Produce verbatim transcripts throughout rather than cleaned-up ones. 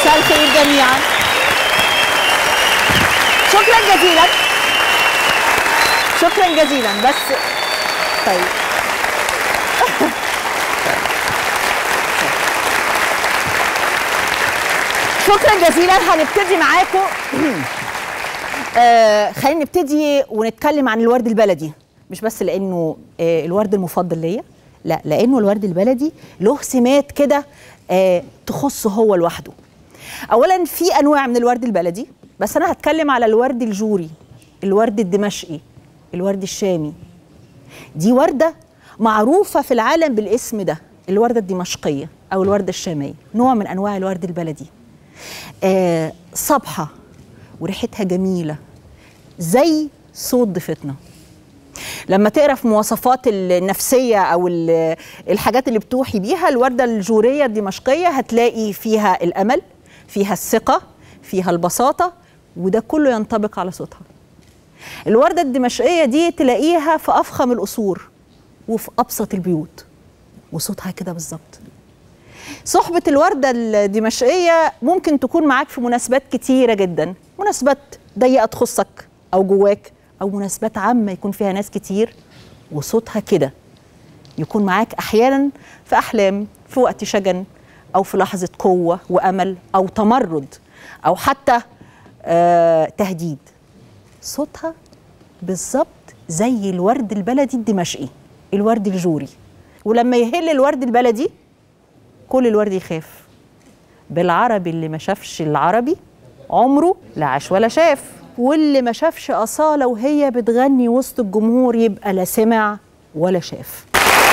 مساء الخير جميعا. شكرا جزيلا شكرا جزيلا. بس طيب شكرا جزيلا. هنبتدي معاكم. آه خلينا نبتدي ونتكلم عن الورد البلدي، مش بس لانه آه الورد المفضل ليا، لا، لانه الورد البلدي له سمات كده آه تخصه هو لوحده. اولا في انواع من الورد البلدي، بس انا هتكلم على الورد الجوري، الورد الدمشقي، الورد الشامي. دي ورده معروفه في العالم بالاسم ده، الورده الدمشقيه او الورده الشاميه، نوع من انواع الورد البلدي. آه صبحه وريحتها جميله زي صوت ضيفتنا. لما تقرا في مواصفات النفسيه او الحاجات اللي بتوحي بيها الورده الجوريه الدمشقيه، هتلاقي فيها الامل، فيها الثقه، فيها البساطه، وده كله ينطبق على صوتها. الورده الدمشقيه دي تلاقيها في افخم القصور وفي ابسط البيوت، وصوتها كده بالظبط. صحبه الورده الدمشقيه ممكن تكون معاك في مناسبات كتيره جدا، مناسبات ضيقه تخصك او جواك، او مناسبات عامه يكون فيها ناس كتير، وصوتها كده يكون معاك احيانا في احلام، في وقت شجن، او في لحظه قوه وامل، او تمرد، او حتى آه تهديد. صوتها بالظبط زي الورد البلدي الدمشقي، الورد الجوري. ولما يهل الورد البلدي كل الورد يخاف. بالعربي اللي ما شافش العربي عمره لا عاش ولا شاف، واللي ما شافش أصالة وهي بتغني وسط الجمهور يبقى لا سمع ولا شاف.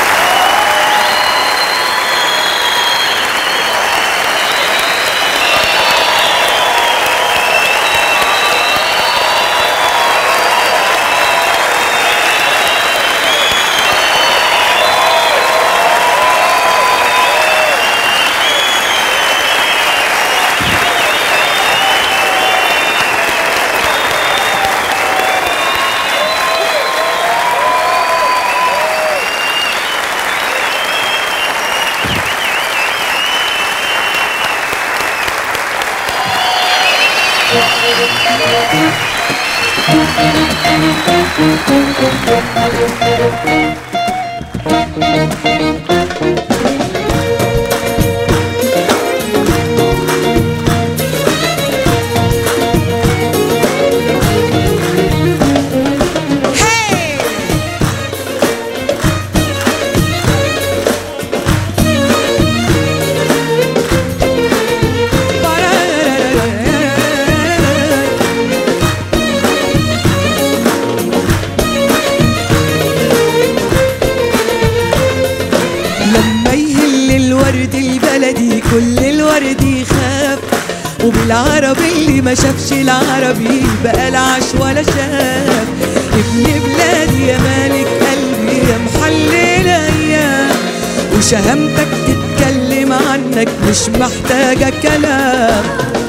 وبالعربي اللي ما شافش العربي بقى لا عاش ولا شاف. ابن بلادي يا مالك قلبي يا محلل ايام، وشهامتك تتكلم عنك مش محتاجه كلام.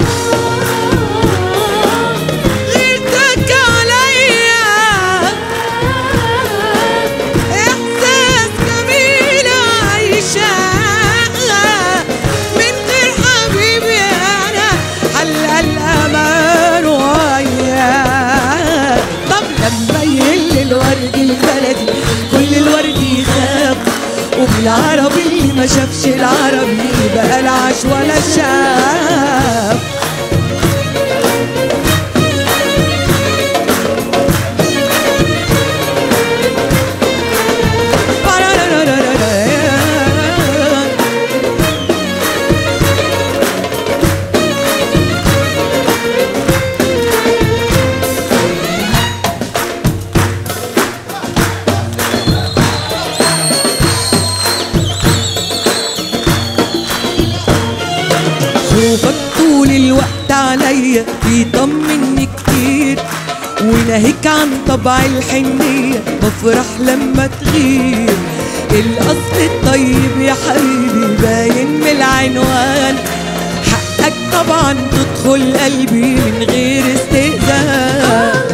غيرتك عليا احساس جميل عايشه الأمان وياه. طب لما يهل الورد البلدي كل الورد يخاف، وبالعربي اللي ما شافش العربي بقى لا عاش ولا شاف. خوفك طول الوقت عليا بيطمني كتير، وناهيك عن طبع الحنية بفرح لما تغير. القصد الطيب يا حبيبي باين من العنوان، حقك طبعا تدخل قلبي من غير استئذان.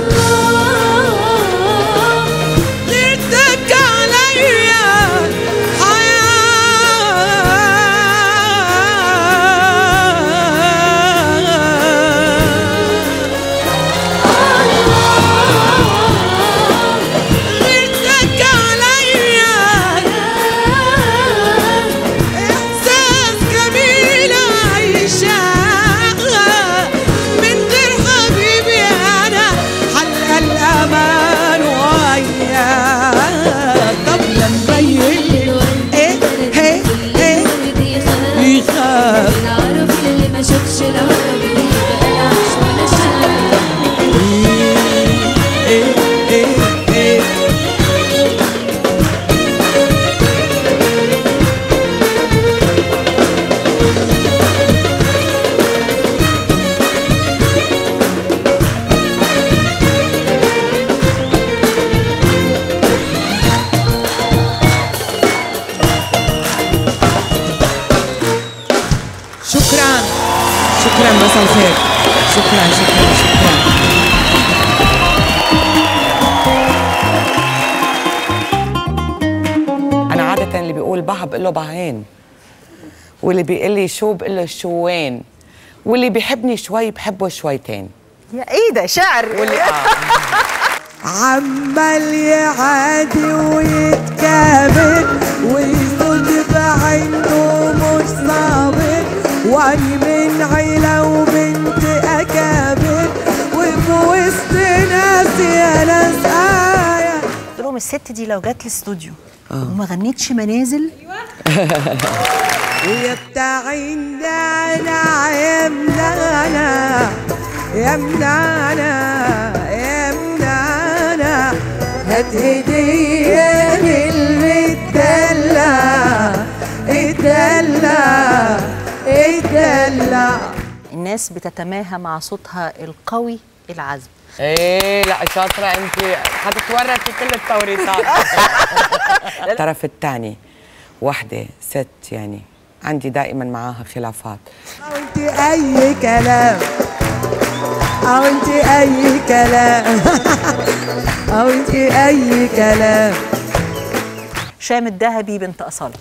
غيرتك عليا حياة مساء الخير. شكرا شكرا شكرا. أنا عادة اللي بيقول بها بقول له بهين، واللي بيقول لي شو بقول له شوين، واللي بيحبني شوي بحبه شويتين. يا ايه ده شعر. واللي آه عمال يعادي ويتكابر ويصد بعينه مش صابر، واني من عيلة وبنت أكابر وفي وسط ناس يا ناس آية. قلت لهم الست دي لو جت الاستوديو وما غنتش منازل ويا بتاع عندنا يا منانا يا منانا يا منانا هات هدية للمدلع اتدلع اتدلع. الناس بتتماهى مع صوتها القوي العذب. ايه لا شاطرة انت، هتتورطي كل التوريطات. الطرف الثاني وحدة ست يعني عندي دائما معاها خلافات. او انت اي كلام او انت اي كلام او انت اي كلام. شام الذهبي بنت أصالة.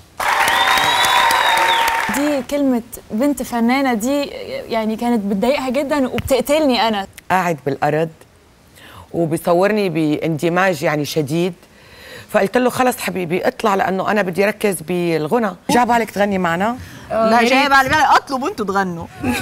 دي كلمة بنت فنانة دي يعني كانت بتضايقها جدا وبتقتلني أنا. قاعد بالأرض وبيصورني باندماج يعني شديد، فقلت له خلص حبيبي اطلع لأنه أنا بدي أركز بالغنى. جا بالك تغني معنا؟ لا جاي بعد بالي اطلب وانتوا تغنوا.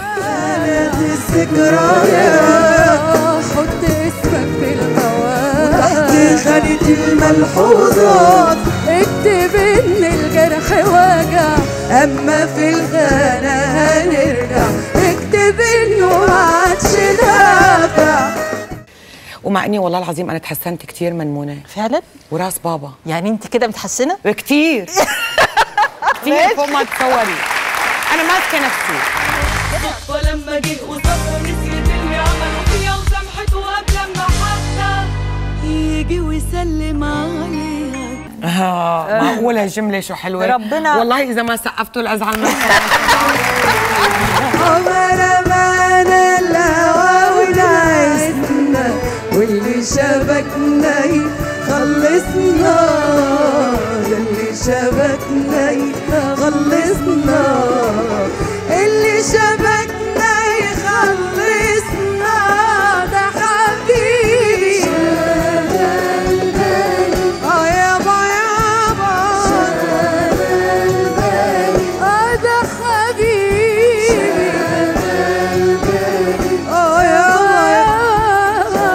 حط اسمك في الهواء وتحت خانة الملحوظات اكتب ان الجرح وجع اما في الغنى هنرجع اكتب انه ما عادش نافع. ومع اني والله العظيم انا تحسنت كثير من منى فعلا وراس بابا. يعني انت كده متحسنه كثير كثير فوق ما تتصوري. انا ماسكه نفسي. صدفه لما جه وصدفه نسيت اللي عملوا فيها وسامحته قبل ما حتى يجي ويسلم عليها. اه معقوله الجمله شو حلوه ربنا. والله اذا ما سقفتوا الازعل من عمر ما الهوى ونعسنا واللي شبكنا يخلصنا اللي شبكنا يخلصنا اللي شبكنا يخلصنا ده حبيبي. اه يابا يابا اه ده حبيبي. اه يابا يابا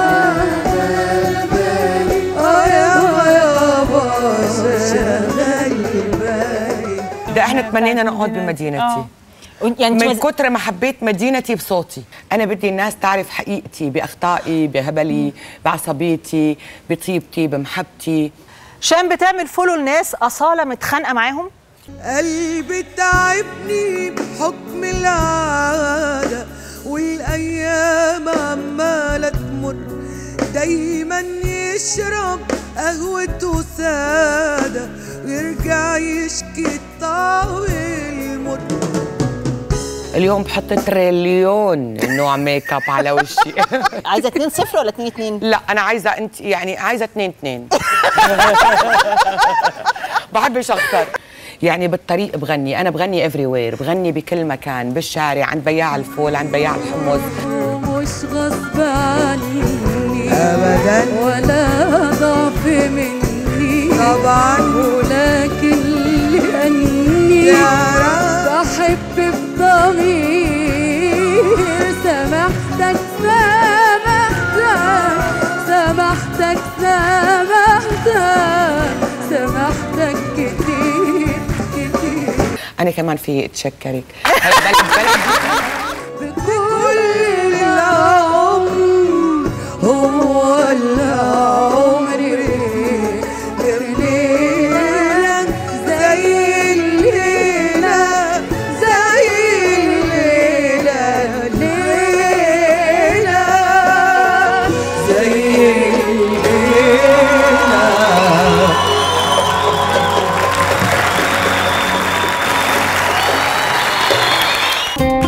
اه يابا يابا شغال بالي. ده احنا تمنينا نقعد بمدينتي يعني من كتر ما حبيت مدينتي بصوتي. أنا بدي الناس تعرف حقيقتي بأخطائي بهبلي بعصبيتي بطيبتي بمحبتي. شام بتعمل فولو لناس أصالة متخانقة معاهم. قلبي تعبني بحكم العادة والأيام عمالة تمر دايما يشرب قهوته سادة ويرجع يشكي الطعم المر. اليوم بحط تريليون نوع ميك اب على وشي. عايزه اتنين صفر ولا اتنين اتنين؟ لا انا عايزه انت يعني عايزه اتنين اتنين. بحبش اخسر. يعني بالطريق بغني، انا بغني افري وير، بغني بكل مكان، بالشارع عند بياع الفول عند بياع الحمص. مش غصب عني ابدا ولا ضعف مني طبعا، ولكن لاني بحب بضمير سامحتك سامحتك سامحتك سامحتك سامحتك كتير كتير. انا كمان في اتشكرك. بلد بلد بكل العمر هو العمر الليلة زي الليلة زي الليلة الليلة زي الليلة.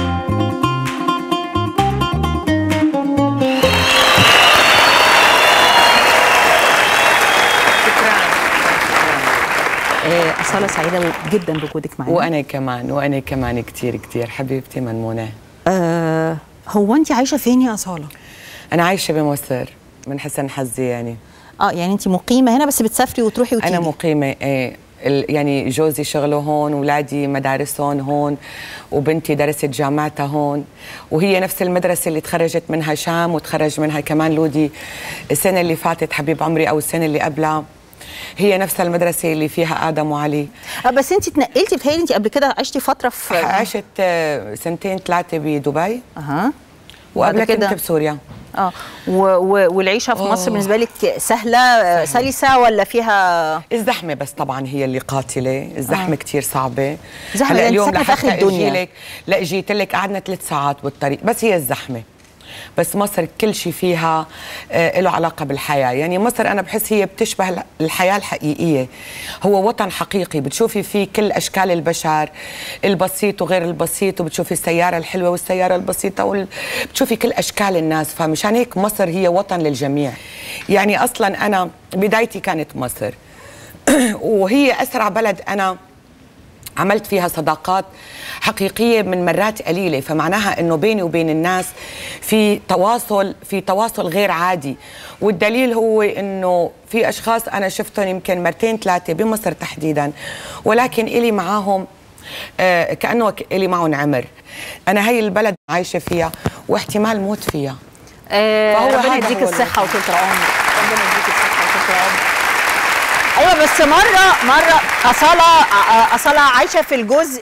أصالة سعيدة جدا بوجودك معانا. وانا كمان وانا كمان كثير كثير حبيبتي منمونه. آه هو انت عايشه فين يا أصالة؟ انا عايشه بمصر من حسن حظي يعني. اه يعني انت مقيمه هنا بس بتسافري وتروحي وتيجي؟ انا مقيمه ايه، يعني جوزي شغله هون، اولادي مدارسهم هون، وبنتي درست جامعتها هون، وهي نفس المدرسه اللي تخرجت منها شام وتخرج منها كمان لودي السنه اللي فاتت حبيب عمري او السنه اللي قبلها، هي نفس المدرسه اللي فيها ادم وعلي. اه بس انت اتنقلتي، بتهيألي انت قبل كده عشتي فتره في عشت سنتين ثلاثه بدبي. اها وقبل كده كنت بسوريا. اه والعيشه في أوه. مصر بالنسبه لك سهله سهل. سلسه ولا فيها الزحمه؟ بس طبعا هي اللي قاتله، الزحمه آه. كثير صعبه. زحمه اليوم لحتى اجي لك، لا جيت لك قعدنا ثلاث ساعات بالطريق، بس هي الزحمه. بس مصر كل شيء فيها آه له علاقة بالحياة، يعني مصر أنا بحس هي بتشبه الحياة الحقيقية، هو وطن حقيقي بتشوفي فيه كل أشكال البشر، البسيط وغير البسيط، وبتشوفي السيارة الحلوة والسيارة البسيطة وال... بتشوفي كل أشكال الناس، فمشان هيك مصر هي وطن للجميع. يعني أصلا أنا بدايتي كانت مصر وهي أسرع بلد أنا عملت فيها صداقات حقيقية من مرات قليلة، فمعناها أنه بيني وبين الناس في تواصل في تواصل غير عادي. والدليل هو أنه في أشخاص أنا شفتهم يمكن مرتين ثلاثة بمصر تحديدا، ولكن إلي معاهم آه كأنه إلي معهم عمر. أنا هي البلد عايشة فيها واحتمال موت فيها. آه فهو ربنا يديك الصحة وطول العمر، ربنا يديك الصحة وطول العمر. ايوه بس مره مره اصاله اصاله عايشه في الجزء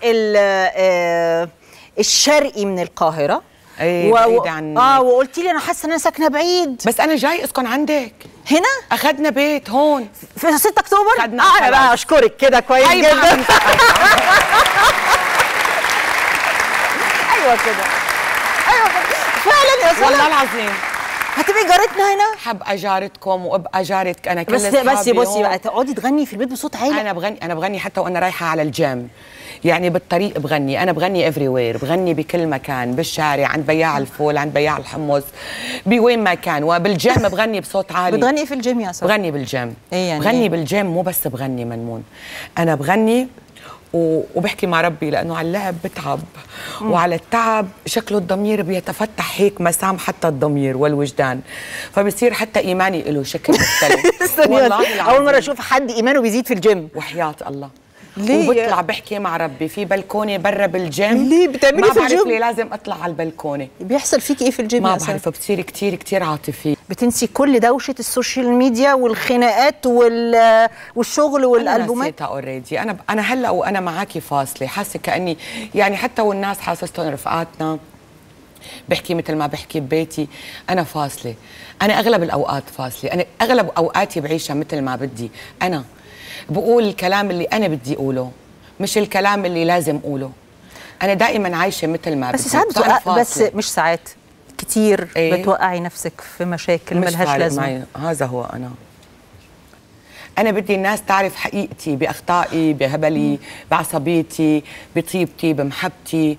الشرقي من القاهره. ايه بعيد عن اه وقلتي لي انا حاسه ان انا ساكنه بعيد. بس انا جاي اسكن عندك هنا. اخذنا بيت هون في ستة اكتوبر. اه انا بقى اشكرك كده كويس جدا. ايوه كده ايوه كده فعلا يا صلاح والله العظيم. هتبقي جارتنا هنا؟ حابقى جارتكم وابقى جارتك انا كل بس بس بصي بقى تقعدي تغني في البيت بصوت عالي. انا بغني انا بغني حتى وانا رايحه على الجيم، يعني بالطريق بغني، انا بغني افري وير، بغني بكل مكان، بالشارع عند بياع الفول، عند بياع الحمص، بوين ما كان، وبالجيم بغني بصوت عالي. بتغني ايه في الجيم يا صاحبي؟ بغني بالجيم. ايه يعني بغني إيه؟ بالجيم مو بس بغني منمون، انا بغني وبحكي مع ربي لانه على اللعب بتعب، وعلى التعب شكله الضمير بيتفتح هيك مسام حتى الضمير والوجدان، فبصير حتى ايماني له شكل مختلف. والله العظيم اول مره اشوف حد ايمانه بيزيد في الجيم وحياة الله. ليه؟ وبطلع بحكي مع ربي في بلكونه برا بالجيم. ليه بتعملي في الجيم؟ ما بعرف ليه لازم اطلع على البلكونه. بيحصل فيكي ايه في الجيم؟ ما بعرف، بتصيري كثير كثير عاطفيه، بتنسي كل دوشه السوشيال ميديا والخناقات وال والشغل والالبومات. انا نسيتها اوريدي. انا انا هلا وانا معاكي فاصله، حاسه كاني يعني حتى والناس حاسستهم رفقاتنا بحكي مثل ما بحكي ببيتي، انا فاصله، انا اغلب الاوقات فاصله، انا اغلب اوقاتي بعيشها مثل ما بدي، انا بقول الكلام اللي انا بدي اقوله مش الكلام اللي لازم اقوله، انا دائما عايشه مثل ما بس بدي. ساعات بتوقع، بس مش ساعات كتير إيه؟ بتوقعي نفسك في مشاكل ملهاش لازمه. معي. هذا هو انا انا بدي الناس تعرف حقيقتي باخطائي، بهبلي، بعصبيتي، بطيبتي، بمحبتي،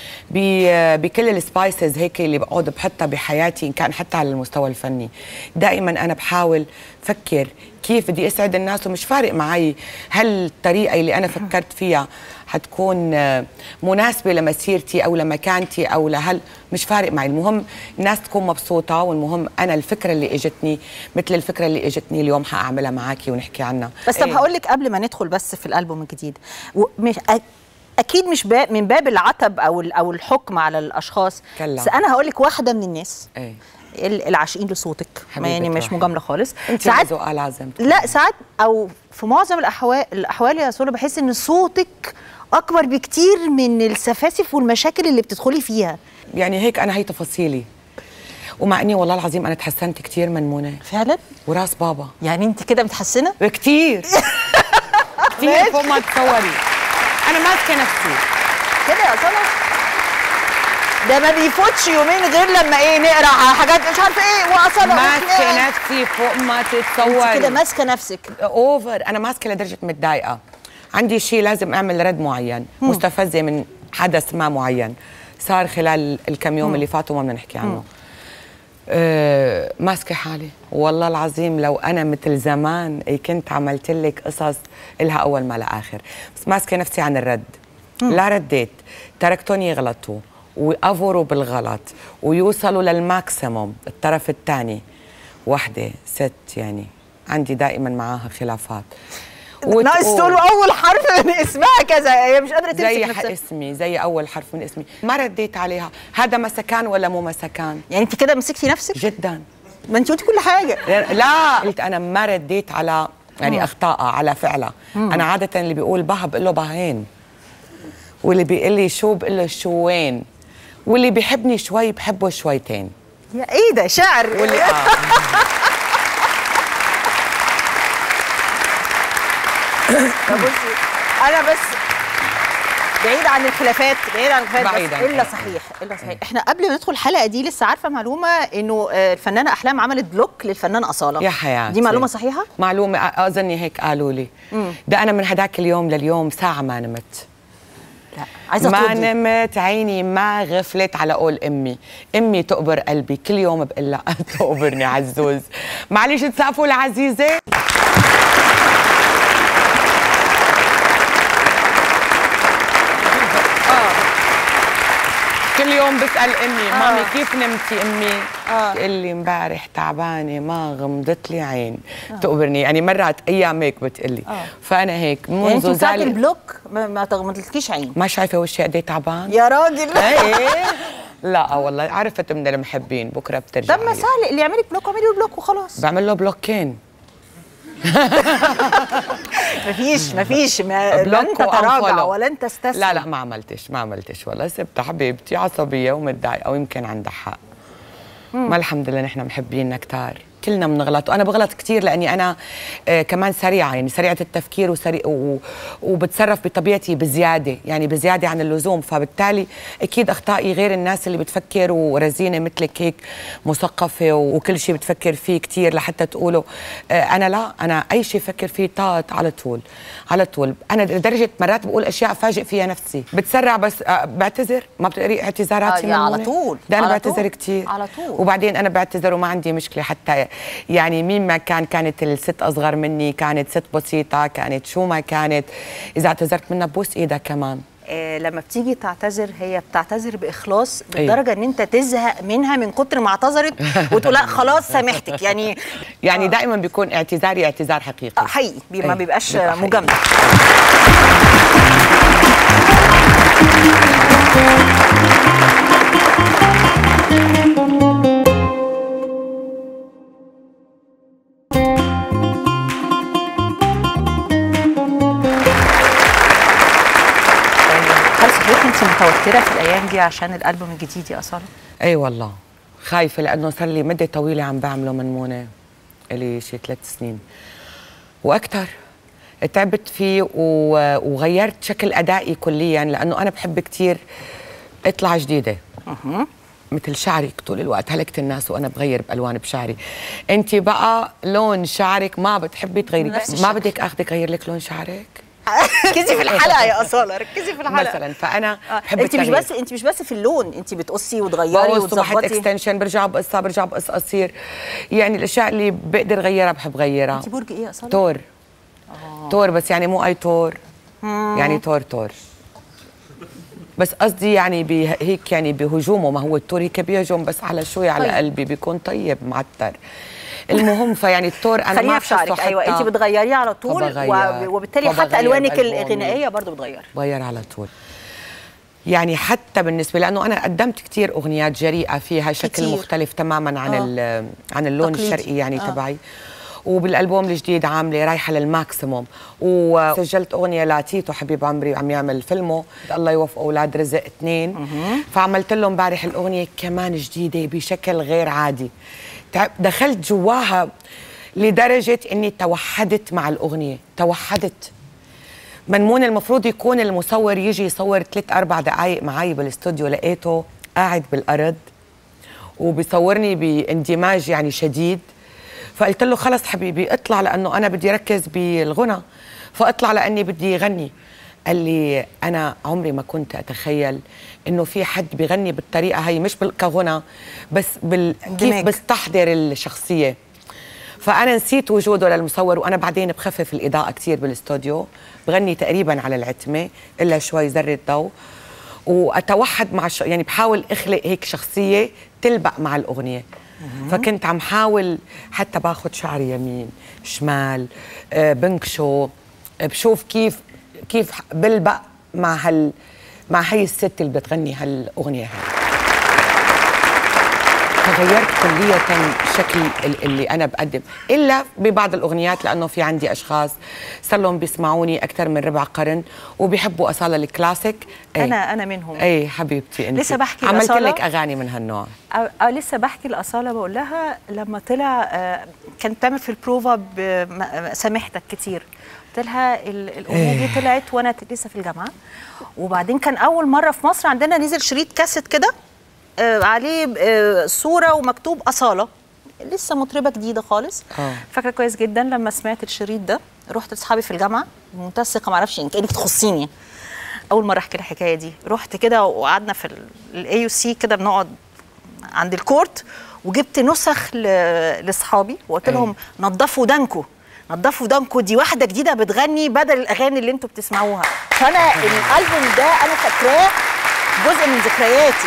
بكل السبايسز هيك اللي بقعد بحطها بحياتي، ان كان حتى على المستوى الفني. دائما انا بحاول فكر كيف بدي اسعد الناس، ومش فارق معي هل الطريقه اللي انا فكرت فيها حتكون مناسبه لمسيرتي او لمكانتي او لهل، مش فارق معي، المهم الناس تكون مبسوطه، والمهم انا الفكره اللي اجتني مثل الفكره اللي اجتني اليوم حاعملها معاكي ونحكي عنها. بس طب هقول لك قبل ما ندخل بس في الالبوم الجديد، مش اكيد مش باب من باب العتب او او الحكم على الاشخاص، كلا. بس انا هقول لك واحده من الناس ايه العاشقين لصوتك، يعني مش مجامله خالص، ساعات لازم لا ساعات او في معظم الاحوال الاحوال يا سولا بحس ان صوتك اكبر بكتير من السفاسف والمشاكل اللي بتدخلي فيها. يعني هيك انا هي تفاصيلي، ومع اني والله العظيم انا تحسنت كتير منمونه فعلا وراس بابا. يعني انت كده متحسنه كتير كتير فوق ما تتصوري. انا ماسكه نفسي كده يا سولا، ده ما بيفوتش يومين غير لما ايه نقرا على حاجات مش عارفه ايه واصلا ماسكه نفسي فوق ما تتصوري. انت كده ماسكه نفسك اوفر، انا ماسكه لدرجه متضايقه، عندي شيء لازم اعمل رد معين، مم. مستفزه من حدث ما معين صار خلال الكم يوم مم. اللي فاتوا ما بدنا نحكي عنه. أه ماسكه حالي والله العظيم. لو انا مثل زمان كنت عملت لك قصص الها اول ما لاخر، بس ماسكه نفسي عن الرد. مم. لا رديت، تركتهم يغلطوا ويأفوروا بالغلط ويوصلوا للماكسيموم. الطرف الثاني وحده ست يعني عندي دائما معاها خلافات، ناقص تقولوا اول حرف من اسمها كذا، هي مش قادره تمسك زي نفسها. اسمي زي اول حرف من اسمي، ما رديت عليها. هذا مسكان ولا مو مسكان؟ يعني انت كده مسكتي نفسك جدا. ما انت قلتي كل حاجه. لا قلت انا ما رديت على يعني اخطائها على فعلها. انا عاده اللي بيقول بها بقول له بهين، واللي بيقول لي شو بقول له شوين، واللي بيحبني شوي بحبه شويتين. يا ايه ده شعر. واللي اه بصي انا بس بعيد عن الخلافات، بعيد عن الخلافات بعيد بس عن الا صحيح الا صحيح. احنا قبل ما ندخل الحلقه دي لسه عارفه معلومه انه الفنانه احلام عملت بلوك للفنان اصاله. يا حياتي دي معلومه صحيحه؟ معلومه اظني هيك قالوا لي. مم. ده انا من هداك اليوم لليوم ساعه ما نمت. لا عايزه ما تردي. نمت، عيني ما غفلت على قول امي. امي تقبر قلبي كل يوم بقول لها تقبرني عزوز. معلش تسقفوا العزيزه. كل يوم بسأل امي آه. مامي كيف نمتي امي؟ آه. تقول لي امبارح تعبانه ما غمضت لي عين. آه. تقبرني يعني مرات ايام هيك بتقول لي. آه. فانا هيك منذ يعني انت بتاعت البلوك ما, ما تغمضتلكيش عين؟ ما شايفه وشي قد ايه تعبان؟ يا راجل. ايه لا والله عرفت من المحبين بكره بترجع. طب ما سهل اللي يعملك بلوك اعملي له بلوك وخلاص. بعمل له بلوكين. مفيش مفيش ما لن تتراجع ولن تستسلم. لا لا ما عملتش ما عملتش والله، سبتها حبيبتي عصبيه ومتضايقه ويمكن عندها حق. ما الحمد لله نحن محبين كتار، كلنا بنغلط وانا بغلط كثير لاني انا آه كمان سريعه يعني سريعه التفكير وسريع و... وبتصرف بطبيعتي بزياده يعني بزياده عن اللزوم، فبالتالي اكيد اخطائي غير الناس اللي بتفكر ورزينه مثلك هيك مثقفه وكل شيء بتفكر فيه كثير لحتى تقولوا آه انا لا انا اي شيء بفكر فيه طاط على طول على طول. انا لدرجه مرات بقول اشياء فاجئ فيها نفسي، بتسرع بس آه بعتذر. ما بتقري اعتذاراتي آه على طول. ده انا بعتذر كثير على طول وبعدين انا بعتذر وما عندي مشكله. حتى يعني مين ما كان كانت الست أصغر مني، كانت ست بسيطة، كانت شو ما كانت، إذا اعتذرت منها بوس إيدها كمان. إيه لما بتيجي تعتذر هي بتعتذر بإخلاص بالدرجة أيه؟ إن أنت تزهق منها من كتر ما اعتذرت وتقول لا خلاص سامحتك يعني. يعني آه. دائما بيكون اعتذاري اعتذار حقيقي. آه حقيقي أيه؟ ما بيبقاش مجاملة. انت متوتره في الايام دي عشان الالبوم الجديد يا اصاله؟ اي والله خايفه لانه صار لي مده طويله عم بعمله منمونه لي شي ثلاث سنين واكثر. تعبت فيه وغيرت شكل ادائي كليا لانه انا بحب كثير اطلع جديده. اها مثل شعرك طول الوقت هلكت الناس وانا بغير بالوان بشعري. انت بقى لون شعرك ما بتحبي تغيري، ما بدك اخذك غير لك لون شعرك. ركزي في الحلقه يا اصاله، ركزي في الحلقه مثلا. فانا بحب انت مش بس انت مش بس في اللون، انت بتقصي وتغيري وتظبطي. اكستنشن برجع بقصها برجع بقص قصير، يعني الاشياء اللي بقدر غيرها بحب غيرها. انت برج ايه يا اصاله؟ تور. آه. تور بس يعني مو اي تور. مم. يعني تور تور بس قصدي يعني هيك يعني بهجومه. ما هو التور هيك بيهجم بس على شوي على طيب. قلبي بيكون طيب معتر. المهم فيعني التور انا ما بحسه. ايوه انت بتغيريه على طول وبالتالي حتى الوانك الغنائيه برضه بتغير بغير على طول. يعني حتى بالنسبه لانه انا قدمت كثير اغنيات جريئه فيها شكل كتير. مختلف تماما عن آه. عن اللون تقليدي. الشرقي يعني آه. تبعي. وبالالبوم الجديد عامله رايحه للماكسيموم، وسجلت اغنيه لتيتو حبيب عمري وعم يعمل فيلمه الله يوفقه اولاد رزق اثنين. فعملت له امبارح الاغنيه كمان جديده بشكل غير عادي. دخلت جواها لدرجه اني توحدت مع الاغنيه، توحدت. منمون المفروض يكون المصور يجي يصور ثلاث اربع دقائق معي بالاستوديو، لقيته قاعد بالارض وبيصورني باندماج يعني شديد. فقلت له خلص حبيبي اطلع لانه انا بدي اركز بالغنى، فاطلع لاني بدي اغني. قال لي أنا عمري ما كنت أتخيل إنه في حد بيغني بالطريقة هي، مش كغنى بس بال... كيف بستحضر الشخصية. فأنا نسيت وجوده للمصور، وأنا بعدين بخفف الإضاءة كتير بالاستوديو، بغني تقريبا على العتمة إلا شوي ذرة ضوء، وأتوحد مع الش... يعني بحاول أخلق هيك شخصية تلبق مع الأغنية. فكنت عم حاول حتى باخد شعري يمين شمال، آه بنكشو، آه بشوف كيف كيف بلبق مع هال مع هي الست اللي بتغني هالاغنيه هاي. فغيرت كليا شكل اللي انا بقدم، الا ببعض الاغنيات لانه في عندي اشخاص صار لهم بيسمعوني اكثر من ربع قرن وبيحبوا اصاله الكلاسيك. ايه انا انا منهم. اي حبيبتي انت لسه بحكي عملت لأصالة لك اغاني من هالنوع. أه أه لسه بحكي لاصاله بقول لها لما طلع أه كانت بتعمل في البروفا سامحتك كتير، قلت لها الاغنيه دي طلعت وانا لسه في الجامعه، وبعدين كان اول مره في مصر عندنا نزل شريط كاسيت كده آه عليه آه صوره ومكتوب اصاله، لسه مطربه جديده خالص. آه. فاكره كويس جدا لما سمعت الشريط ده رحت لاصحابي في الجامعه بمنتهى الثقه، ما اعرفش كانك تخصيني، اول مره احكي الحكايه دي. رحت كده وقعدنا في الاي يو سي كده بنقعد عند الكورت، وجبت نسخ لاصحابي وقلت لهم نظفوا ودانكم نظفوا ودانكم، دي واحده جديده بتغني بدل الاغاني اللي انتوا بتسمعوها. فانا الالبوم ده انا فاكراه جزء من ذكرياتي.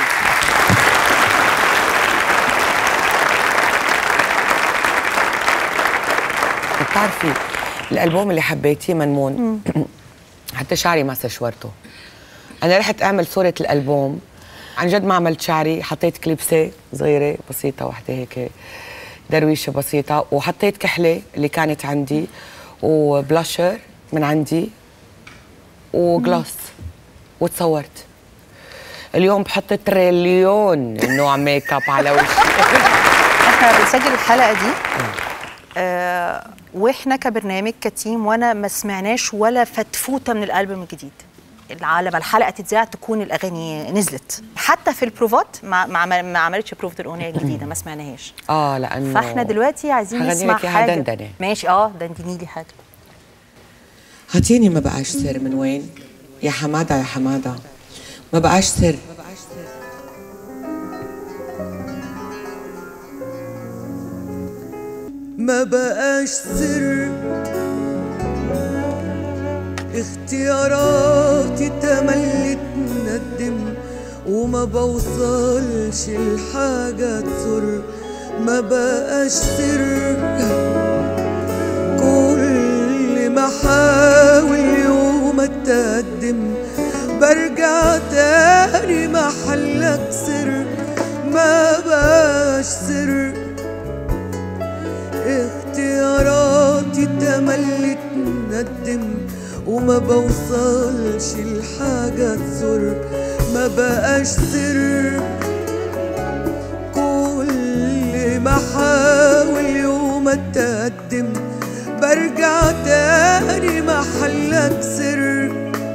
بتعرفي الالبوم اللي حبيتيه منمون حتى شعري ما سشورته. انا رحت اعمل صوره الالبوم عن جد ما عملت شعري، حطيت كليبسه صغيره بسيطه وحده هيك درويشه بسيطه، وحطيت كحله اللي كانت عندي وبلاشر من عندي وجلوس وتصورت. اليوم بحط تريليون نوع ميك اب على وشي. احنا بنسجل الحلقه دي آه واحنا كبرنامج كتيم وانا ما سمعناش ولا فتفوته من الالبوم الجديد. على ما الحلقه تتذاع تكون الاغاني نزلت، حتى في البروفات ما ما, ما عملتش بروفه الاغنيه الجديده، ما سمعناهاش. اه لانه فاحنا دلوقتي عايزين نسمع حاجه دندنة. ماشي. اه دندني لي حاجه. هاتيني ما بقاش سر من وين يا حماده يا حماده، ما بقاش سر ما بقاش سر، اختياراتي تملي تندم وما بوصلش لحاجة تسر. ما بقاش سر، كل ما احاول يوم اتقدم برجع تاني محلك سر. ما بقاش سر، اختياراتي تملي تندم وما بوصلش لحاجة تسر. ما بقاش سر، كل ما احاول يوم اتقدم برجع تاني محلك سر.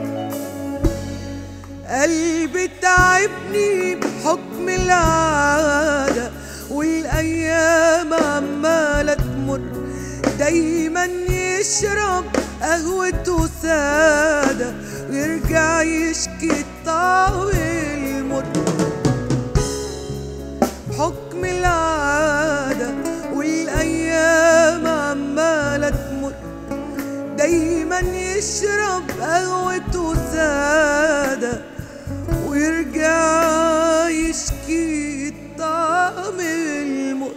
قلبي تعبني بحكم العادة والايام عمالة تمر، دايما يشرب قهوته سادة ويرجع يشكي طعم المر. بحكم العادة والايام عمالة تمر، دايما يشرب قهوته سادة ويرجع يشكي طعم المر.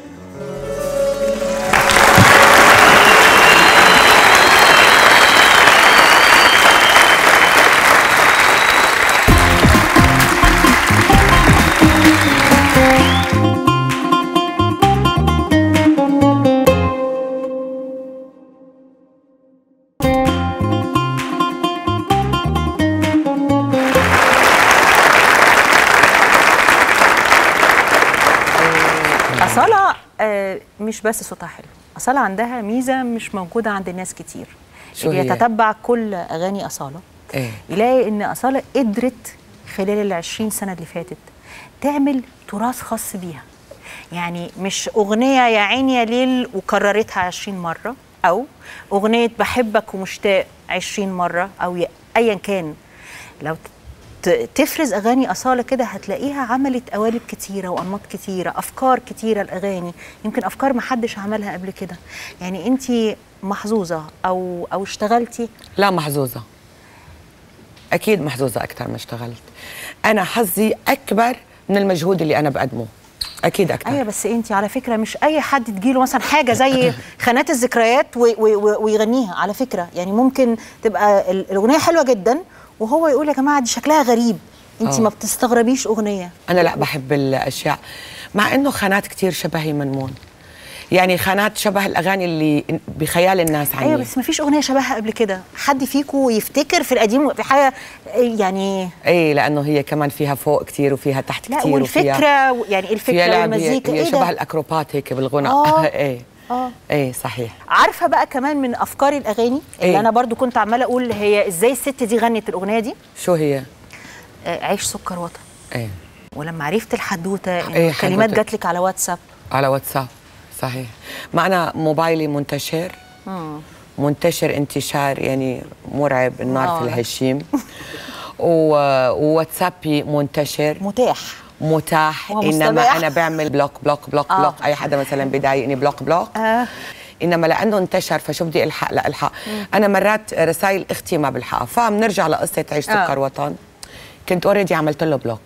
أصالة آه مش بس صوتها حلو، أصالة عندها ميزة مش موجودة عند الناس كتير. اللي يتتبع كل أغاني أصالة إيه؟ يلاقي إن أصالة قدرت خلال العشرين سنة اللي فاتت تعمل تراث خاص بيها. يعني مش أغنية يا عيني يا ليل وكررتها عشرين مرة، أو أغنية بحبك ومشتاق عشرين مرة، أو ايا كان، لو تفرز اغاني اصاله كده هتلاقيها عملت قوالب كتيره وانماط كتيره، افكار كتيره الاغاني، يمكن افكار ما حدش عملها قبل كده. يعني انت محظوظه او او اشتغلتي؟ لا محظوظه، اكيد محظوظه اكثر ما اشتغلت. انا حظي اكبر من المجهود اللي انا بقدمه، اكيد اكثر. ايوه بس انت على فكره مش اي حد تجيله مثلا حاجه زي خانات الذكريات ويغنيها على فكره. يعني ممكن تبقى الاغنيه حلوه جدا وهو يقول يا جماعه دي شكلها غريب، انت ما بتستغربيش اغنيه. انا لا بحب الاشياء، مع انه خانات كتير شبهي منمون، يعني خانات شبه الاغاني اللي بخيال الناس عني. ايوه بس ما فيش اغنيه شبهها قبل كده. حد فيكم يفتكر في القديم في حاجه يعني؟ ايه لانه هي كمان فيها فوق كتير وفيها تحت لا كتير، والفكره وفيها يعني الفكره والمزيكا هي ايه شبه ده؟ الاكروبات هيك بالغنى. اه ايه اه ايه صحيح. عارفه بقى كمان من افكار الاغاني اللي إيه؟ انا برضو كنت عماله اقول هي ازاي الست دي غنت الاغنيه دي؟ شو هي؟ آه عيش سكر وطن. ايه ولما عرفت الحدوته إيه الكلمات جات لك على واتساب. على واتساب صحيح. ما انا موبايلي منتشر مم. منتشر انتشار يعني مرعب، النار آه. في الهشيم. وواتسابي منتشر متاح متاح انما انا بعمل بلوك بلوك بلوك آه. بلوك اي حدا مثلا بيضايقني بلوك بلوك آه. انما لانه انتشر فشو بدي الحق لا الحق. مم. انا مرات رسائل اختي ما بلحقها، فبنرجع لقصه عيش سكر آه. وطن، كنت اوريدي عملت له بلوك.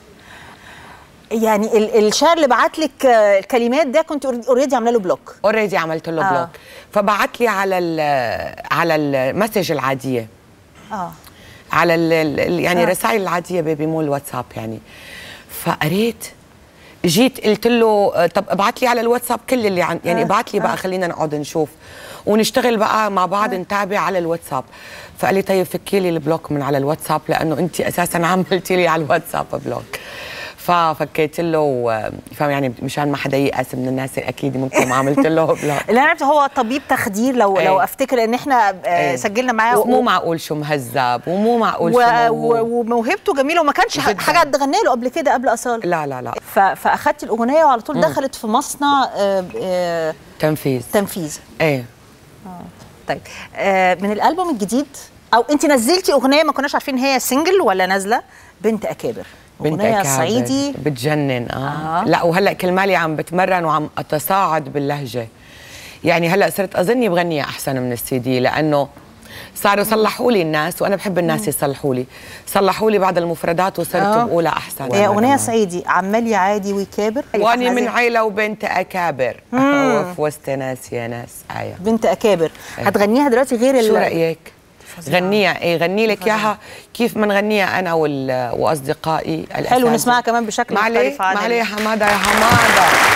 يعني الشاعر اللي بعت لك الكلمات ده كنت اوريدي عامله له بلوك؟ اوريدي عملت له آه. بلوك، فبعت لي على ال على المسج العاديه اه على ال يعني الرسائل آه. العاديه بيبي مو الواتساب يعني. فقريت جيت قلت له طب ابعت لي على الواتساب كل اللي عن يعني ابعت لي بقى آه. خلينا نقعد نشوف ونشتغل بقى مع بعض آه. نتابع على الواتساب. فقال لي طيب فكي لي البلوك من على الواتساب لانه انت اساسا عملتي لي على الواتساب بلوك. ففكيت له فاهم يعني مشان ما حدا ييأس من الناس اكيد ممكن ما عملت له بلوك. اللي انا عرفت هو طبيب تخدير لو أي. لو افتكر ان احنا أي. سجلنا معاه ومو معقول شو مهذب ومو معقول و... شو و... وموهبته جميله وما كانش جداً. حاجه تغني له قبل كده قبل اصاله. لا لا لا ف... فاخدت الاغنيه وعلى طول دخلت في مصنع آه آه تنفيذ تنفيذ ايه اه طيب آه من الالبوم الجديد او انت نزلتي اغنيه ما كناش عارفين هي سنجل ولا نازله، بنت اكابر، اغنيه صعيدي بتجنن اه, آه. لا وهلا كل مالي عم بتمرن وعم اتصاعد باللهجه، يعني هلا صرت اظني بغنيها احسن من السي دي لانه صاروا صلحوا لي الناس وانا بحب الناس يصلحوا لي، صلحوا لي بعض المفردات وصرت آه. بقولها احسن. هي اغنيه صعيدي عمال يعادي ويكابر واني من عيله وبنت اكابر وفي وسط ناس يا ناس. ايوه بنت اكابر ايه. هتغنيها دلوقتي غير شو رايك؟ غنيها ايه غني لك اياها كيف ما نغنيها انا واصدقائي الاساتذه. حلو نسمعها كمان بشكل مختلف عنها. معلي يا حماده يا حماده.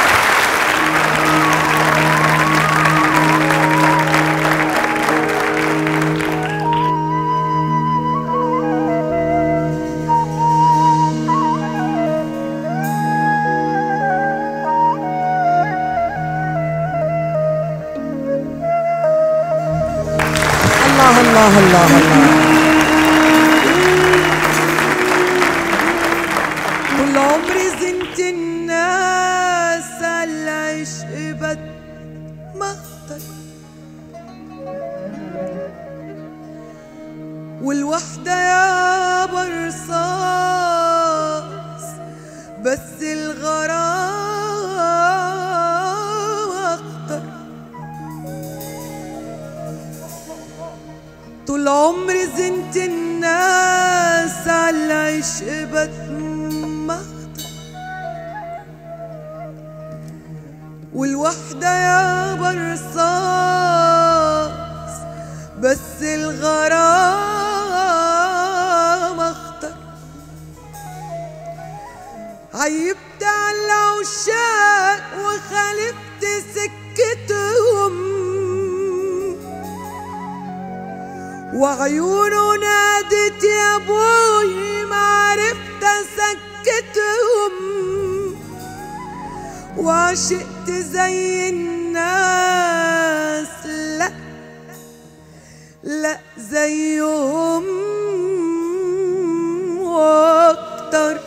الله الله الله الله. طول عمري زنت الناس على العشق بد ما اقدر، والوحدة يا برصاص بس الغرام اخطر. طول عمري زنت الناس على العشق بتمخضر، والوحدة يا برصاص بس الغرام اخطر. عيبت على العشاق وخالفت سكتهم، وعيونه نادت يا ابوي ما عرفت اسكتهم. وعشقت زي الناس لا لا زيهم واكتر.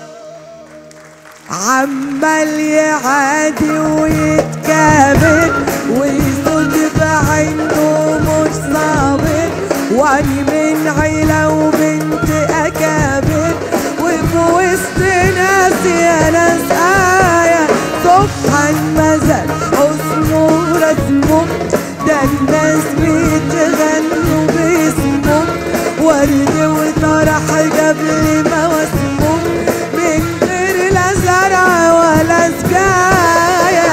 عمال يعادي ويتكابر ويصد بعينه مش صابر، واني من عيلة سبحان ما زال حسنه ورسمه، ده الناس بتغنوا باسمه، ورد وطرح قبل ما واسمه، من غير لا زرع ولا سقايا.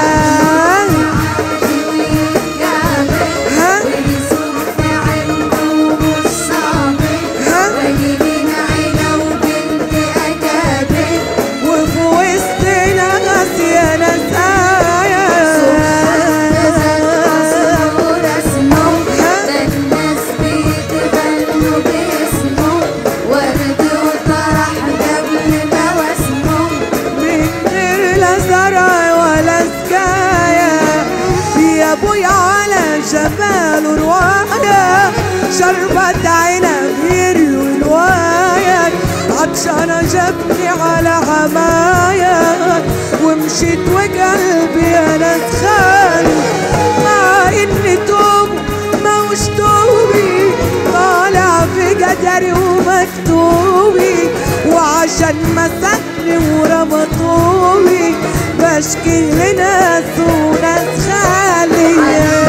جمال رواية شربت عنب يروي رواية، عطشانة جابني على عماية، ومشيت وقلبي انا اتخالي، مع اني توب ما وش توبي، طالع في قدري ومكتوبي، وعشان مسكني ورمى طوبي، بشكي لناس وناس خالية.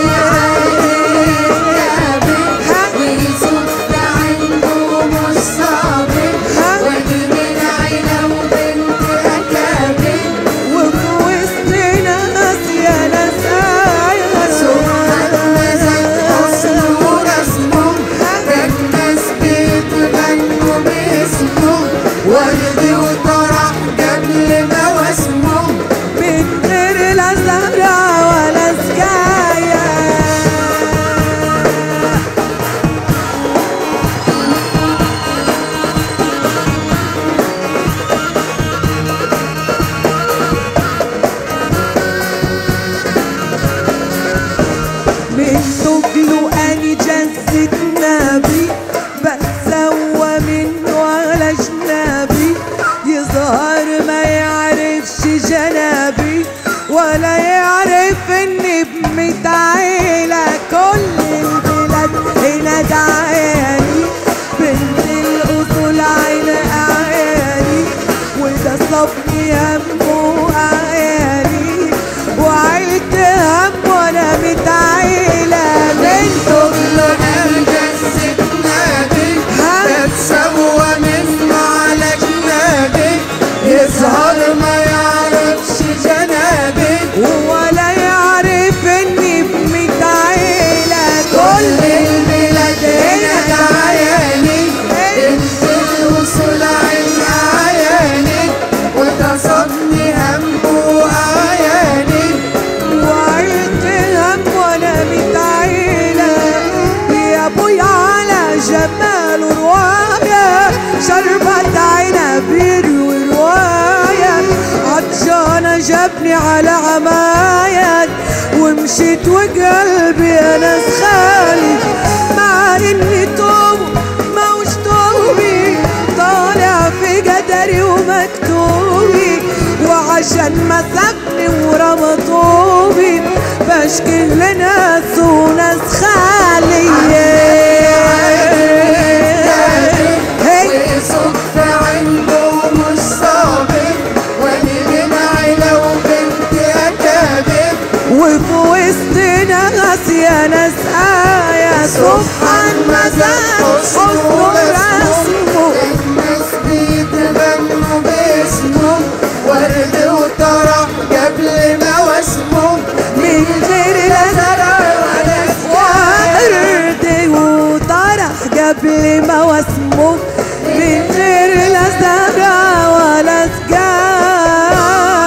ولا يعرف اني بميت عيلة، كل البلاد هنا دعاني، بنت الاصول عين اعياني، وده صبني هم واعياني، وعيلت هم وانا متعيلة، بنت اغلى الجسد نادي، بتسوى منه على جنابي، يظهر ما يعرفش جنابي، ولا يعرف اني بميت عيلة، كل البلاد هنا دعاني، بنت الوصول عين عياني، وتصبني هم وعياني، وعيلت هم وانا متعيلة، يا ابويا على جمال رواية شربت عنب يروي رواية، عطشانة جابني على عماية، ومشيت وقلبي انا خالي، مع اني توب ما وش توبي، طالع في قدري ومكتوبي، وعشان ما سابني ورمى طوبي، بشكي لناس وناس خالية. وصدفة عنده مش صابر، وادي من عيلة وبنت أكابر، وفي وسط ناس يا ناس آية، سبحان ما زال حسنه ورسمه، الناس بيتغنوا باسمه، ورد وطرح قبل ما واسمه، من غير لا زرع ولا سقايا، ورد وطرح قبل ما واسمه، من غير لا زرع ولا سقايا.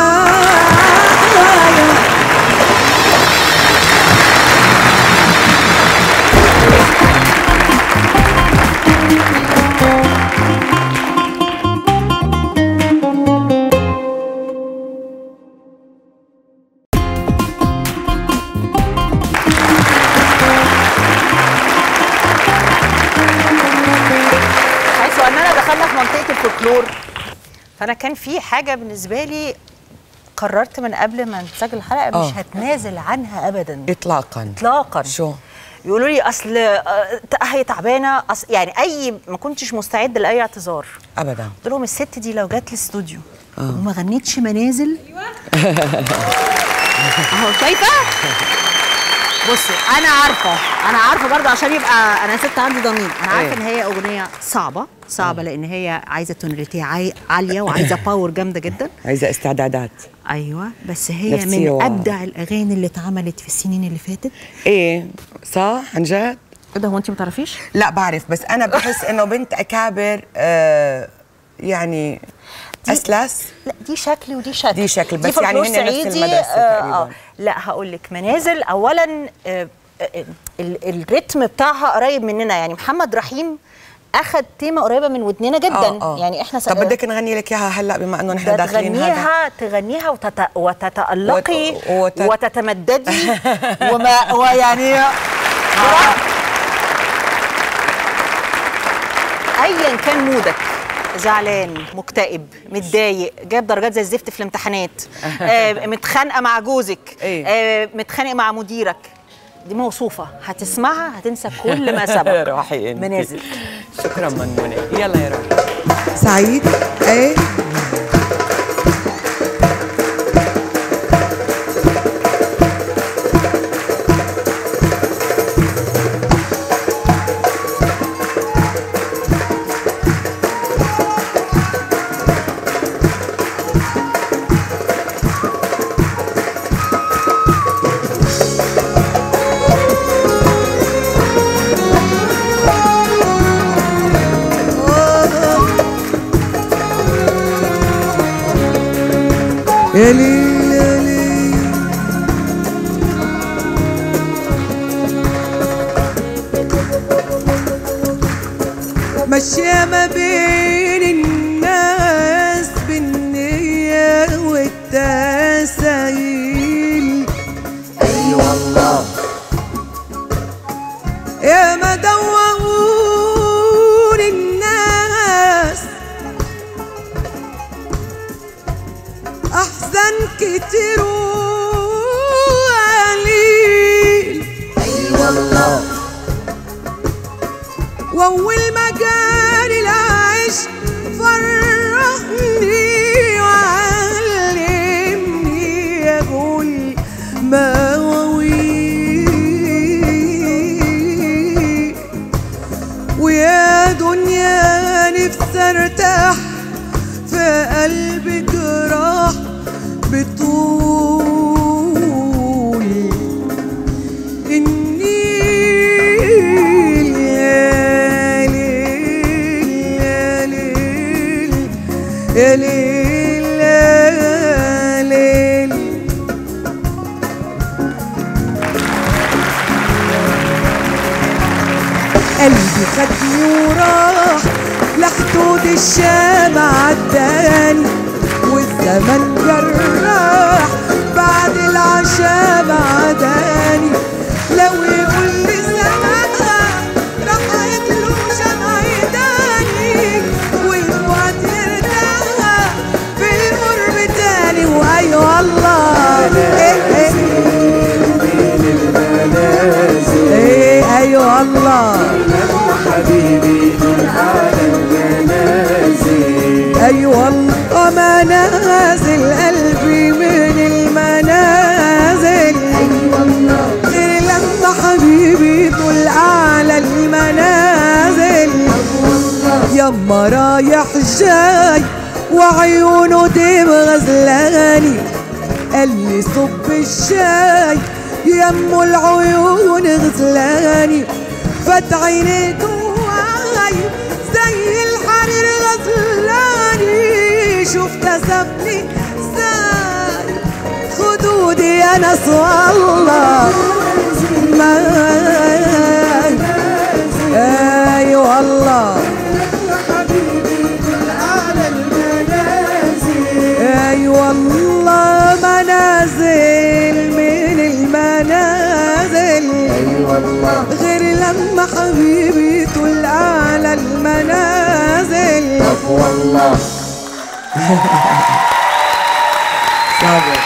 فانا كان في حاجه بالنسبه لي قررت من قبل ما نسجل الحلقه مش هتنازل عنها ابدا اطلاقا اطلاقا. شو يقولوا لي اصل هي تعبانه، اصل يعني اي ما كنتش مستعده لاي اعتذار ابدا. قلت لهم الست دي لو جت الاستوديو وما غنيتش منازل. اهو شايفه. بصي انا عارفه انا عارفه برضه عشان يبقى انا ست عندي ضمير، انا عارفه ان هي اغنيه صعبه صعبه لان هي عايزه توناليتي عاليه وعايزه باور جامده جدا، عايزه استعدادات. ايوه بس هي من و... ابدع الاغاني اللي اتعملت في السنين اللي فاتت. ايه صح عن جد؟ ايه ده، هو انت ما تعرفيش؟ لا بعرف، بس انا بحس انه بنت اكابر آه يعني اسلس. لا دي شكل ودي شكل، دي شكل بس دي يعني هن نفس المدرسه آه تقريبا. آه لا هقول لك منازل اولا آه آه الريتم بتاعها قريب مننا، يعني محمد رحيم اخذ تيمه قريبه من ودننا جدا. آه آه. يعني احنا طب بدك نغني لك اياها هلا بما انه نحن داخلين هذا؟ تغنيها تغنيها وتت... وتتألقي وت... وت... وتتمددي وما ويعني آه. ايا كان مودك، زعلان، مكتئب، متضايق، جايب درجات زي الزفت في الامتحانات، آه، متخانقه مع جوزك، آه، متخانق مع مديرك، دي موصوفه هتسمعها هتنسى كل ما سبق. روحي انت. منازل. شكرا منونة، يلا يا روحي. سعيد ايه يا ليل يا ليل ماشية ما بين الناس بالنية والتساهيل. أي والله يا ما دوّرون الناس أحزان كتير وقليل. أي والله وأول ما جاني العشق فرحني وعلمني أقول مواويل. ويا دنيا نفسي ارتاح في قلبي جراح بطول النيل. يا ليل يا ليل يا ليل يا ليل. قلبي خدني وراح لحدود الشام عداني والزمن جراح بعد العشاء بعداني. لو يقول لي سماء راح يطلو شمع تاني والوقت يرتاح في القرب تاني. واي والله ايه ايه ايه اي والله حبيبي دول على المنازل. اي والله منازل قلبي من المنازل. اي والله غير لما حبيبي دول على المنازل. يما رايح جاي وعيونه دي غزلاني. قال لي صب الشاي يمو العيون غزلاني. فات عيني جواي زي الحرير غزلاني. شفت سابني ازاي خدودي يا ناس والله ما. اي والله اي والله منازل من المنازل. اي والله غير لما حبيبي طول على المنازل. طب والله صابر.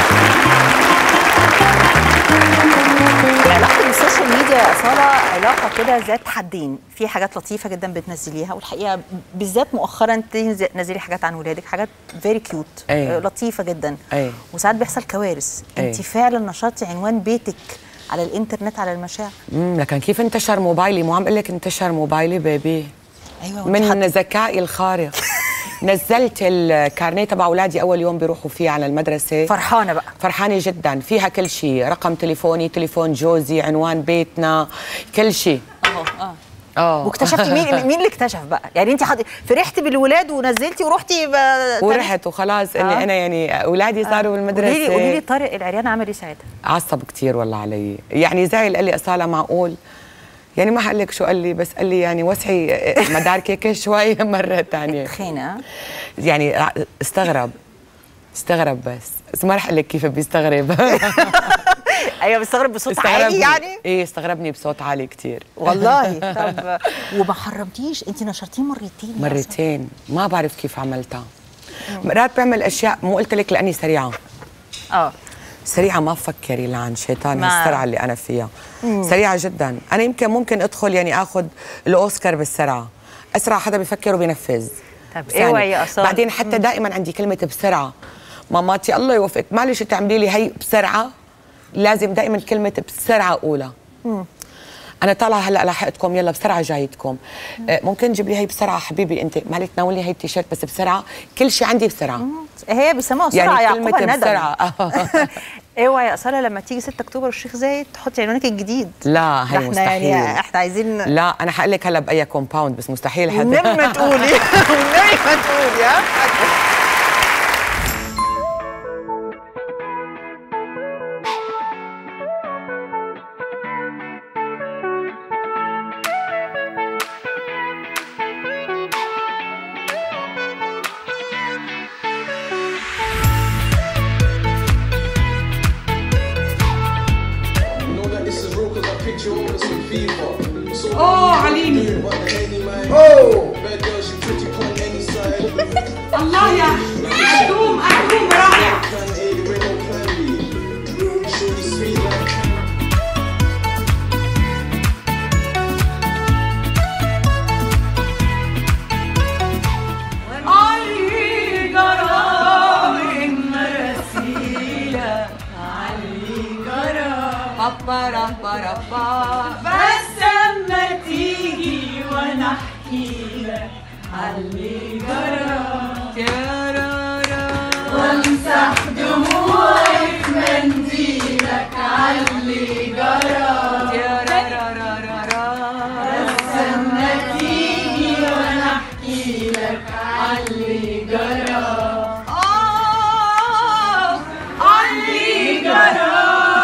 علاقة السوشيال ميديا يا أصالة علاقة كده ذات حدين، في حاجات لطيفه جدا بتنزليها، والحقيقه بالذات مؤخرا تنزلي حاجات عن ولادك، حاجات فيري كيوت أيه. لطيفه جدا. أيه. وساعات بيحصل كوارث. أيه. انت فعلا نشرتي عنوان بيتك على الانترنت على المشاع. امم لكن كيف انتشر موبايلي؟ مو عم اقول لك انتشر موبايلي بيبي. ايوه من ذكائي الخارق. نزلت الكارنيه تبع اولادي اول يوم بيروحوا فيه على المدرسه. فرحانه بقى. فرحانه جدا، فيها كل شيء، رقم تليفوني، تليفون جوزي، عنوان بيتنا، كل شيء. اه اه اه واكتشفتي مين مين اللي اكتشف بقى؟ يعني انت حد... فرحتي بالولاد ونزلتي ورحتي ب... ورحت وخلاص اني آه. انا يعني اولادي صاروا آه. بالمدرسه. قولي لي قولي لي طارق العريان عمل ايه ساعتها؟ عصب كثير والله علي، يعني زعل، قال لي أصالة معقول؟ يعني ما هقول لك شو قال لي، بس قال لي يعني وسعي مداركك شوي مرة ثانية. خينة يعني استغرب استغرب بس بس ما رح اقول لك كيف بيستغرب. ايوه بيستغرب بصوت عالي يعني؟ ايه استغربني بصوت عالي كثير والله. طب وما حرمتيش؟ انت نشرتيه مرتين مرتين، ما بعرف كيف عملتها. مرات بعمل اشياء، مو قلت لك لاني سريعه. اه سريعه ما بفكر لعن شيطان ما- هالسرعه اللي انا فيها. مم. سريعه جدا، انا يمكن ممكن ادخل يعني اخذ الاوسكار بالسرعه، اسرع حدا بيفكر وبينفذ. طب ثانية. اوعي يا أصالة. بعدين حتى دائما عندي كلمه بسرعه. ماماتي الله يوفقك، معلش تعملي لي هي بسرعه، لازم دائما كلمه بسرعه اقولها. انا طالعه هلا لاحقتكم، يلا بسرعه جايتكم. آه ممكن تجيب لي هي بسرعه حبيبي، انت معلش تناولي هي التيشيرت بس بسرعه، كل شيء عندي بسرعه. هي بيسموها سرعه يعني يعقوبها كلمه الندم. بسرعه. اوعي يا أصالة لما تيجي ستة اكتوبر والشيخ زايد تحطي عنوانك الجديد. لا هي احنا مستحيل. يعني احنا عايزين لا انا حقول لك هلا باي كومباوند، بس مستحيل حدا. والنبي ما تقولي والنبي ما تقولي. ها اوه عليني. الله يا أدوم أدوم رائع. بس اما تيجي وانا احكي لك عاللي جرى وامسح دموعي في منديلك عاللي جرى بس اما تيجي وانا احكي لك عاللي جرى اه عاللي جرى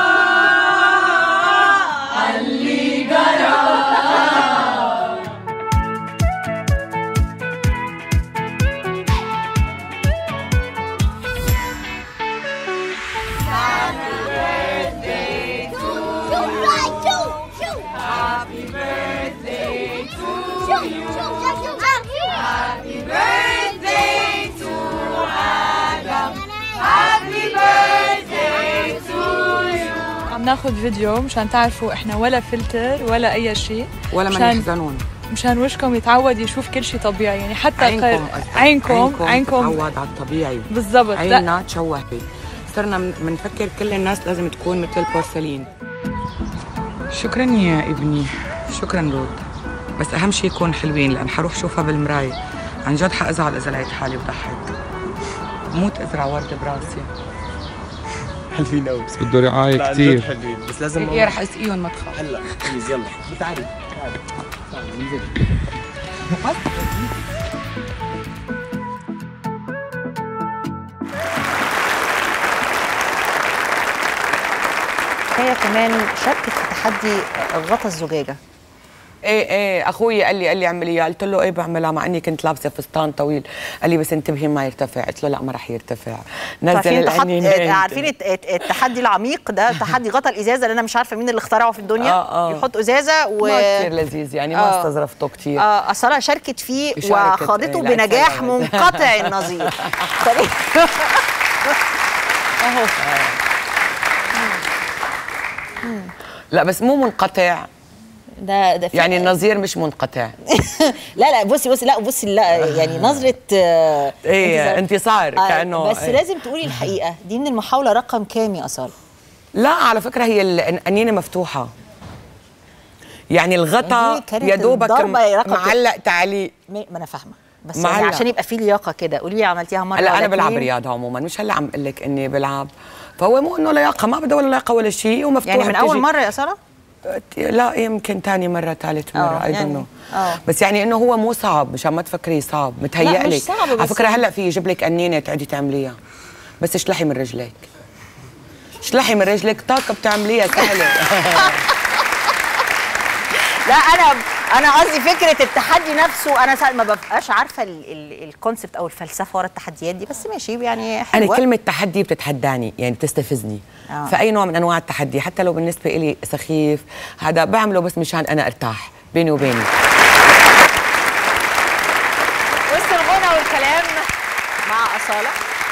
عم ناخذ فيديو مشان تعرفوا احنا ولا فلتر ولا اي شيء، ولا ما مشان يحزنون، مشان وشكم يتعود يشوف كل شيء طبيعي، يعني حتى عينكم القر... عينكم عينكم تعود على الطبيعي بالضبط. عيننا تشوهت، صرنا بنفكر كل الناس لازم تكون مثل البورسلين. شكرا يا ابني، شكرا رود، بس اهم شيء يكون حلوين، لان حروح شوفها بالمرايه. عن جد حازعل اذا لقيت حالي بضحك، موت ازرع ورده براسي. حلوين قوي بس بده رعايه كثير. حلوين بس لازم يا رح اسقيهم ما تخاف. هلا بليز يلا تعالي تعالي تعالي انزلي. هي كمان شاركت في تحدي غطا الزجاجه. ايه ايه اخوي قال لي قال لي اعمليها، قلت له ايه بعملها مع اني كنت لابسه فستان طويل، قال لي بس انتبهي ما يرتفع، قلت له لا ما رح يرتفع. نزل عارفين تحط... العنين. عارفين الت- الت- التحدي العميق ده، تحدي غطا الازازه اللي انا مش عارفه مين اللي اخترعه في الدنيا. آه آه. يحط ازازه و ما كثير لذيذ يعني، ما آه. استظرفته كثير. اه أصالة شاركت فيه شاركت، وخاضته إيه، لا، بنجاح اتفرجت. منقطع النظير. اهو لا بس مو منقطع، ده ده يعني النظير مش منقطع. لا لا بصي بصي لا بصي لا يعني نظره آه ايه انتصار آه كانه. بس إيه. لازم تقولي الحقيقه دي من المحاوله رقم كام يا أصالة؟ لا على فكره هي القنينه مفتوحه، يعني الغطا يعني يا دوبك رقم معلق تعليق. ما انا فاهمه بس يعني عشان يبقى في لياقه كده. قولي لي عملتيها مره؟ هلا انا بلعب رياضه عموما، مش هلا عم اقول لك اني بلعب، فهو مو انه لياقه، ما بدها ولا لياقه ولا شيء، ومفتوح. يعني من اول مره يا أصالة؟ لا يمكن ثاني مره ثالث مره اي يعني اه بس يعني انه هو مو صعب، مشان ما تفكري صعب، متهيأ لك. على فكره هلا في يجيب لك قنينه تقعدي تعمليها، بس اشلحي من رجليك، اشلحي من رجلك، طاقه بتعمليها سهله. لا انا انا قصدي فكره التحدي نفسه، انا ساعات ما ببقاش عارفه الكونسبت او الفلسفه ورا التحديات دي، بس ماشي يعني حلوة. انا كلمه تحدي بتتحداني، يعني بتستفزني. آه. فاي نوع من انواع التحدي حتى لو بالنسبه لي سخيف هذا بعمله بس مشان انا ارتاح بيني وبيني. وسط الغنى والكلام مع أصالة.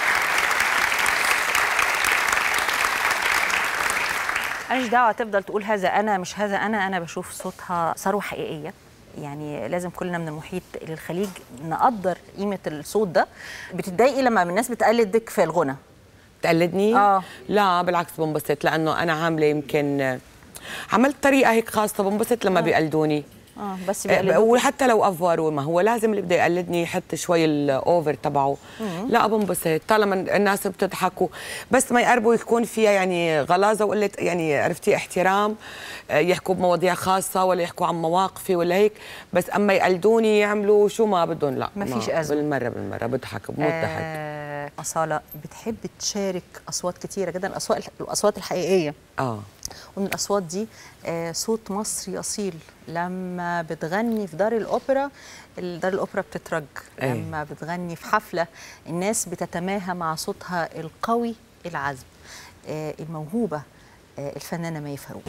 أنا مش دعوة تفضل تقول هذا أنا مش هذا أنا، أنا بشوف صوتها ثروة حقيقية، يعني لازم كلنا من المحيط للخليج نقدر قيمة الصوت ده. بتتضايقي لما الناس بتقلدك في الغنى؟ تقلدني؟ آه. لا بالعكس بنبسط، لأنه أنا عاملة يمكن عملت طريقة هيك خاصة، بنبسط لما آه. بيقلدوني. اه بس بيقلدوك، وحتى لو افوروا، ما هو لازم اللي بده يقلدني يحط شوي الاوفر تبعه. لا بنبسط طالما الناس بتضحكوا، بس ما يقربوا يكون فيها يعني غلاظه وقله، يعني عرفتي احترام، يحكوا بمواضيع خاصه ولا يحكوا عن مواقفي ولا هيك، بس اما يقلدوني يعملوا شو ما بدهم لا ما فيش ازمه. بالمره بالمره بضحك بموت ضحك. آه أصالة بتحب تشارك اصوات كتيره جدا، الاصوات الاصوات الحقيقيه. اه ومن الأصوات دي آه صوت مصري أصيل. لما بتغني في دار الأوبرا، دار الأوبرا بتترج. أيه. لما بتغني في حفلة الناس بتتماهى مع صوتها القوي العذب. آه الموهوبة آه الفنانة مي فاروق.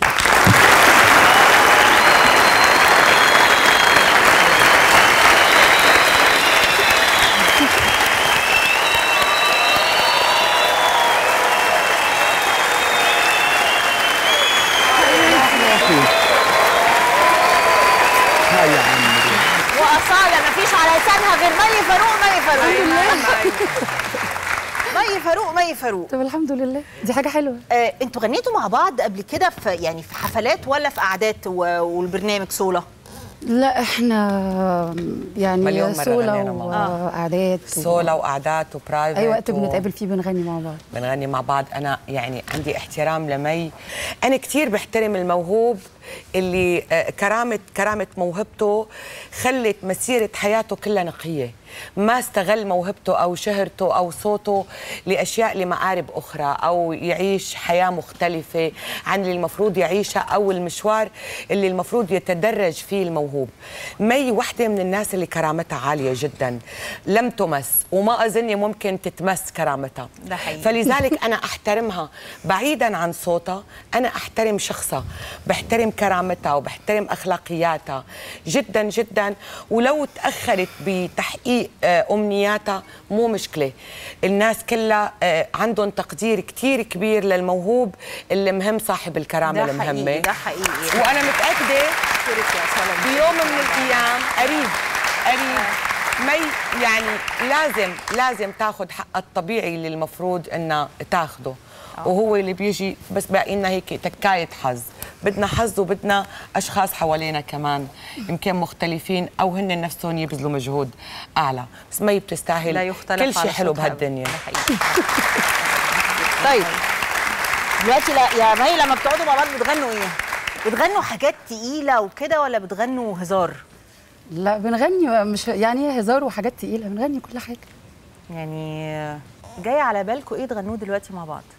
وأصالة مفيش على لسانها غير مي فاروق مي فاروق. مي فاروق مي فاروق. طب الحمد لله دي حاجة حلوة. آه، انتوا غنيتوا مع بعض قبل كده في يعني في حفلات ولا في قعدات والبرنامج سولا؟ لا احنا يعني سولا وقعدات سولا وقعدات وبرايفت. اي وقت بنتقابل فيه بنغني مع بعض. بنغني مع بعض. انا يعني عندي احترام لمي، انا كثير بحترم الموهوب اللي كرامه كرامه موهبته خلت مسيره حياته كلها نقيه، ما استغل موهبته او شهرته او صوته لاشياء لمآرب اخرى، او يعيش حياه مختلفه عن اللي المفروض يعيشها او المشوار اللي المفروض يتدرج فيه الموهوب. مي وحده من الناس اللي كرامتها عاليه جدا، لم تمس وما اظني ممكن تتمس كرامتها. ده حقيقي. فلذلك انا احترمها بعيدا عن صوتها، انا احترم شخصها، بحترم كرامتها وبحترم اخلاقياتها جدا جدا. ولو تاخرت بتحقيق امنياتها مو مشكله، الناس كلها عندهم تقدير كثير كبير للموهوب اللي مهم صاحب الكرامه ده المهمه. حقيقي ده حقيقي. وانا متاكده بيوم من الايام قريب قريب مي يعني لازم لازم تاخذ حقها الطبيعي اللي المفروض انها تاخذه، وهو اللي بيجي بس باقي لنا هيك تكايه حظ. بدنا حظ وبدنا اشخاص حوالينا كمان يمكن مختلفين او هن نفسهم يبذلوا مجهود اعلى، بس مي بتستاهل لا يختلف كل شيء حلو بهالدنيا. طيب دلوقتي يا مي لما بتقعدوا مع بعض بتغنوا ايه؟ بتغنوا حاجات تقيله وكده ولا بتغنوا هزار؟ لا بنغني مش يعني هزار وحاجات تقيله، بنغني كل حاجه. يعني جاي على بالكم ايه تغنوه دلوقتي مع بعض؟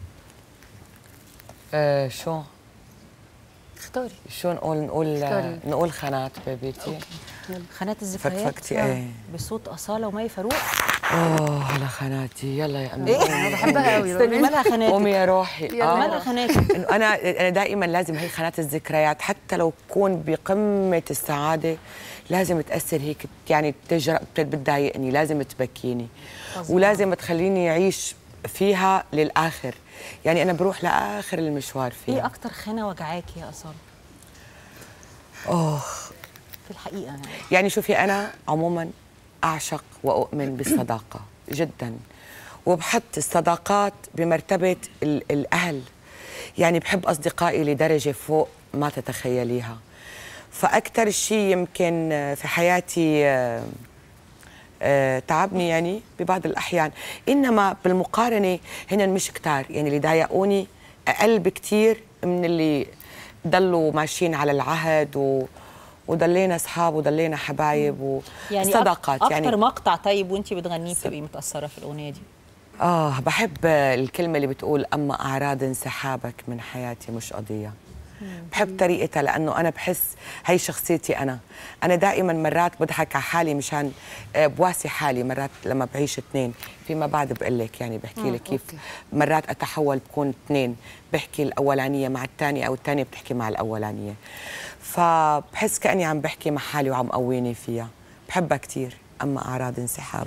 آه شو؟ اختاري. شو نقول نقول اختاري. نقول خانات بيبيتي. خانات الذكريات. فكفكتي ايه بصوت أصالة ومي فاروق. اوه على خاناتي يلا يا امي. ايه انا بحبها قوي. استني مالها خاناتك؟ قومي يا روحي. اه مالها خاناتك؟ انا انا دائما لازم هي خانات الذكريات، حتى لو تكون بقمه السعاده لازم تاثر هيك، يعني تجرأ بتضايقني، لازم تبكيني ولازم تخليني اعيش فيها للاخر، يعني انا بروح لاخر المشوار فيها. ايه اكتر خانه وجعاكي يا أصالة؟ اوه في الحقيقه يعني. يعني شوفي انا عموما اعشق واؤمن بالصداقه جدا، وبحط الصداقات بمرتبه ال الاهل. يعني بحب اصدقائي لدرجه فوق ما تتخيليها. فاكثر شيء يمكن في حياتي آه آه تعبني يعني ببعض الاحيان، انما بالمقارنه هن مش كتار. يعني اللي ضايقوني اقل بكتير من اللي ضلوا ماشيين على العهد و وضلينا اصحاب وضلينا حبايب وصداقات. يعني يعني اكتر مقطع طيب وانت بتغنيه بتبقي متاثره في الاغنيه دي؟ اه بحب الكلمه اللي بتقول اما اعراض انسحابك من حياتي مش قضيه. بحب طريقتها لانه انا بحس هي شخصيتي انا. انا دائما مرات بضحك على حالي مشان بواسي حالي مرات لما بعيش اثنين. فيما بعد بقول لك يعني بحكي لك كيف مرات اتحول بكون اثنين، بحكي الاولانيه مع الثانيه او الثانيه بتحكي مع الاولانيه. فبحس كاني عم بحكي مع حالي وعم قويني فيها. بحبها كثير اما اعراض انسحابك.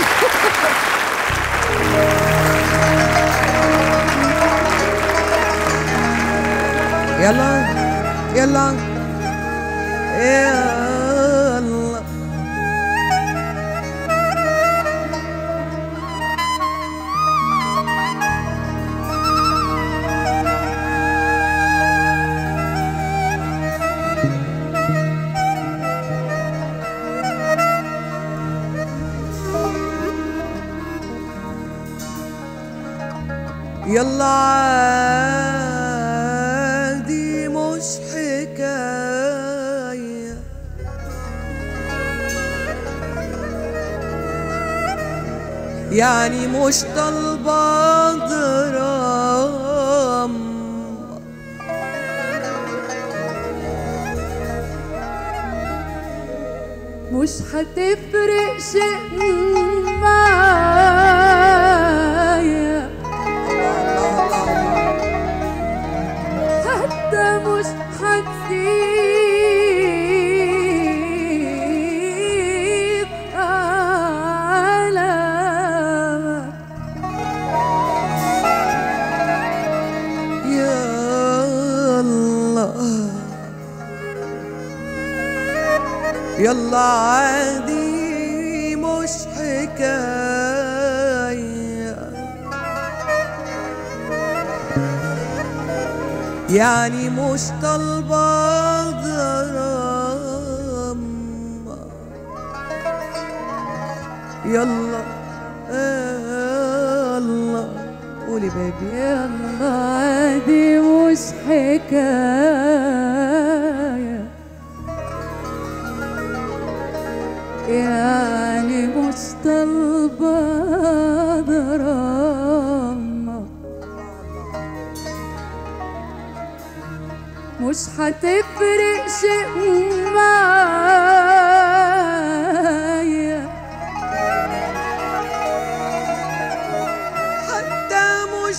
يلا يلا يلا يلا عادي مش حكاية، يعني مش طالبة درام، مش هتفرق شيء معايا، حتى مش هتسيب علامة. يلا يلا عادي مش حكاية، يعني مش طالبة غرام. يلا يلا قولي بيبي. يلا عادي مش حكاية، يعني مش طالبة دراما، مش هتفرق شيء معايا، حتى مش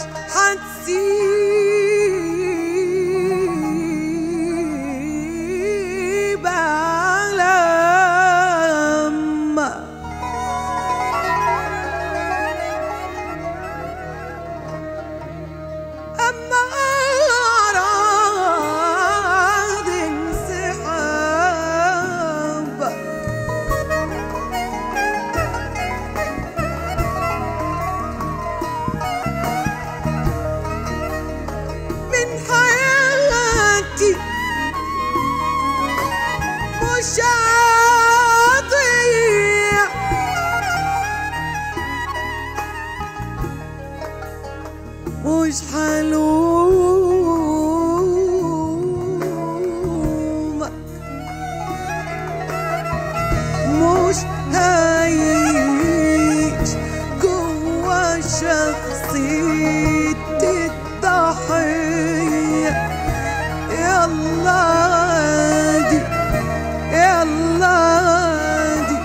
هتسيب علامة. أما أعراض انسحابك من حياتي مش هضيع، مش حلومك، مش هعيش جوا شخصية الضحية. يلا عادي يلا عادي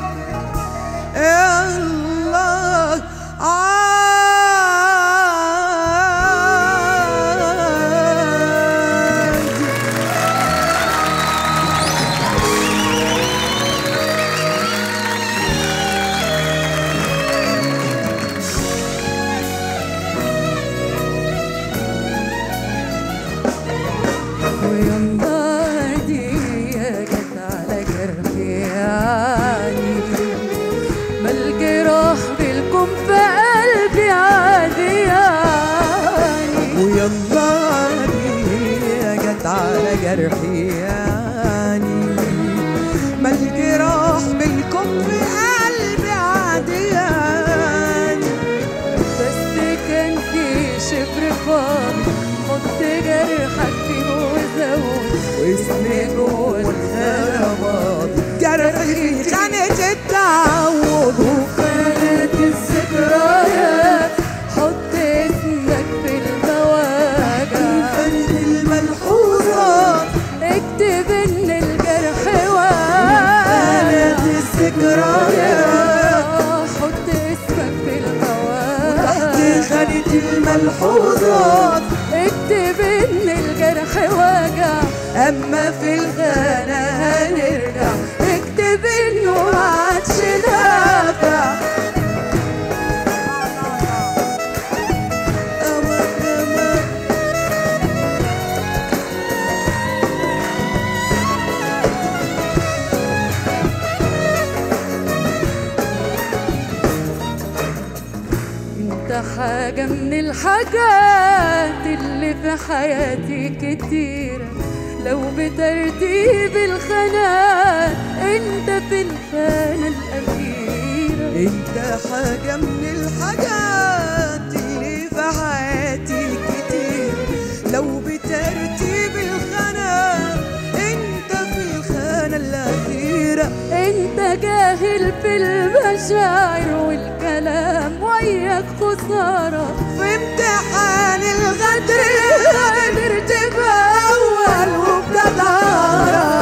يلا عادي. واسمي جوه الخانة ماضي، جرحي خانة التعود وخانة الذكريات، حط اسمك في المواجع خانة الملحوظات، اكتب ان الجرح واجع خانة الذكريات، حط اسمك في المواجع تحت خانة الملحوظات، اكتب ان الجرح واجع اما في الخانة هنرجع، اكتب انه معادش نافع. انت حاجة من الحاجات اللي في حياتي كتيرة، لو بترتيب الخانات انت في الخانة الأخيرة. انت حاجة من الحاجات اللي في حياتي كتير، لو بترتيب الخانات انت في الخانة الأخيرة. انت جاهل في المشاعر والكلام وياك خسارة، في امتحان الغدر قدرت بأول وبجدارة.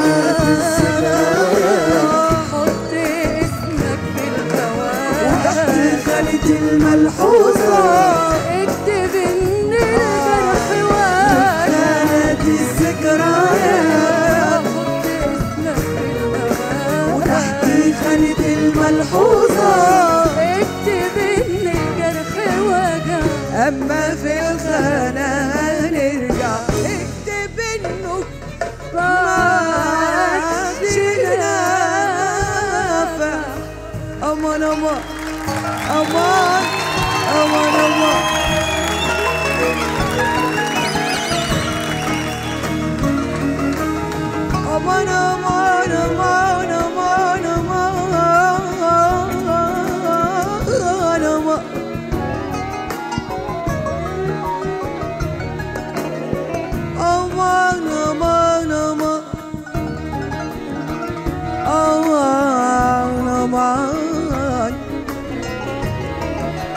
حط اسمك في الجواب وتحت خانة الملحوظات، اكتب ان الجرح واجع خانة الذكريات، حط اسمك في الجواب وتحت خانة الملحوظات، اكتب ان الجرح واجع اما في الخانة هنرجع، اكتب انه معادش نافع. امان امان امان امان امان امان امان امان امان امان aman aman aman aman aman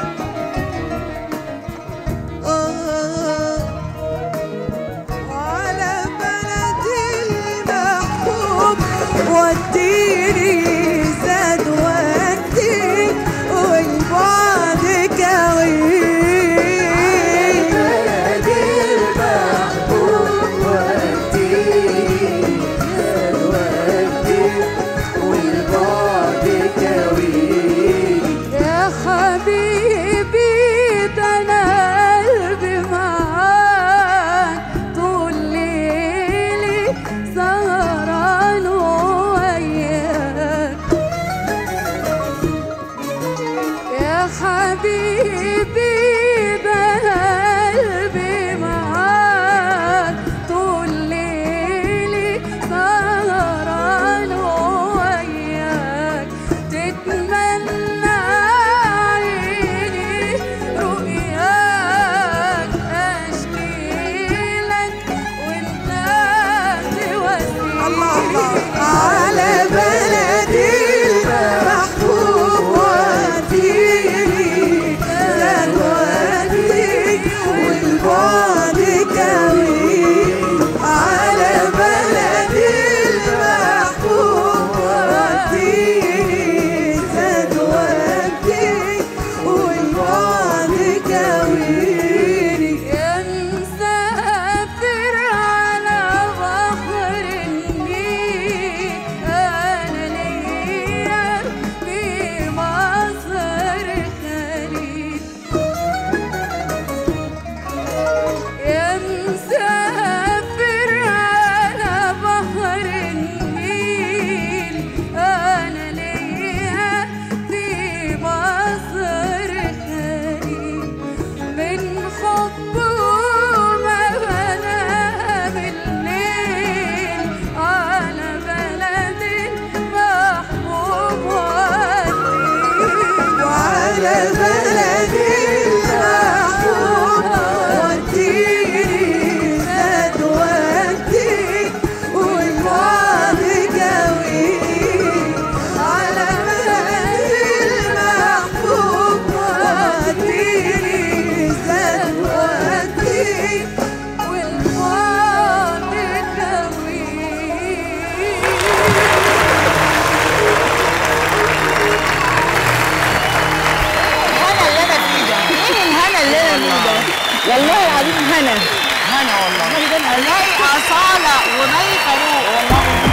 والله العظيم هنا هنا والله الاقي اصاله ومي فاروق والله.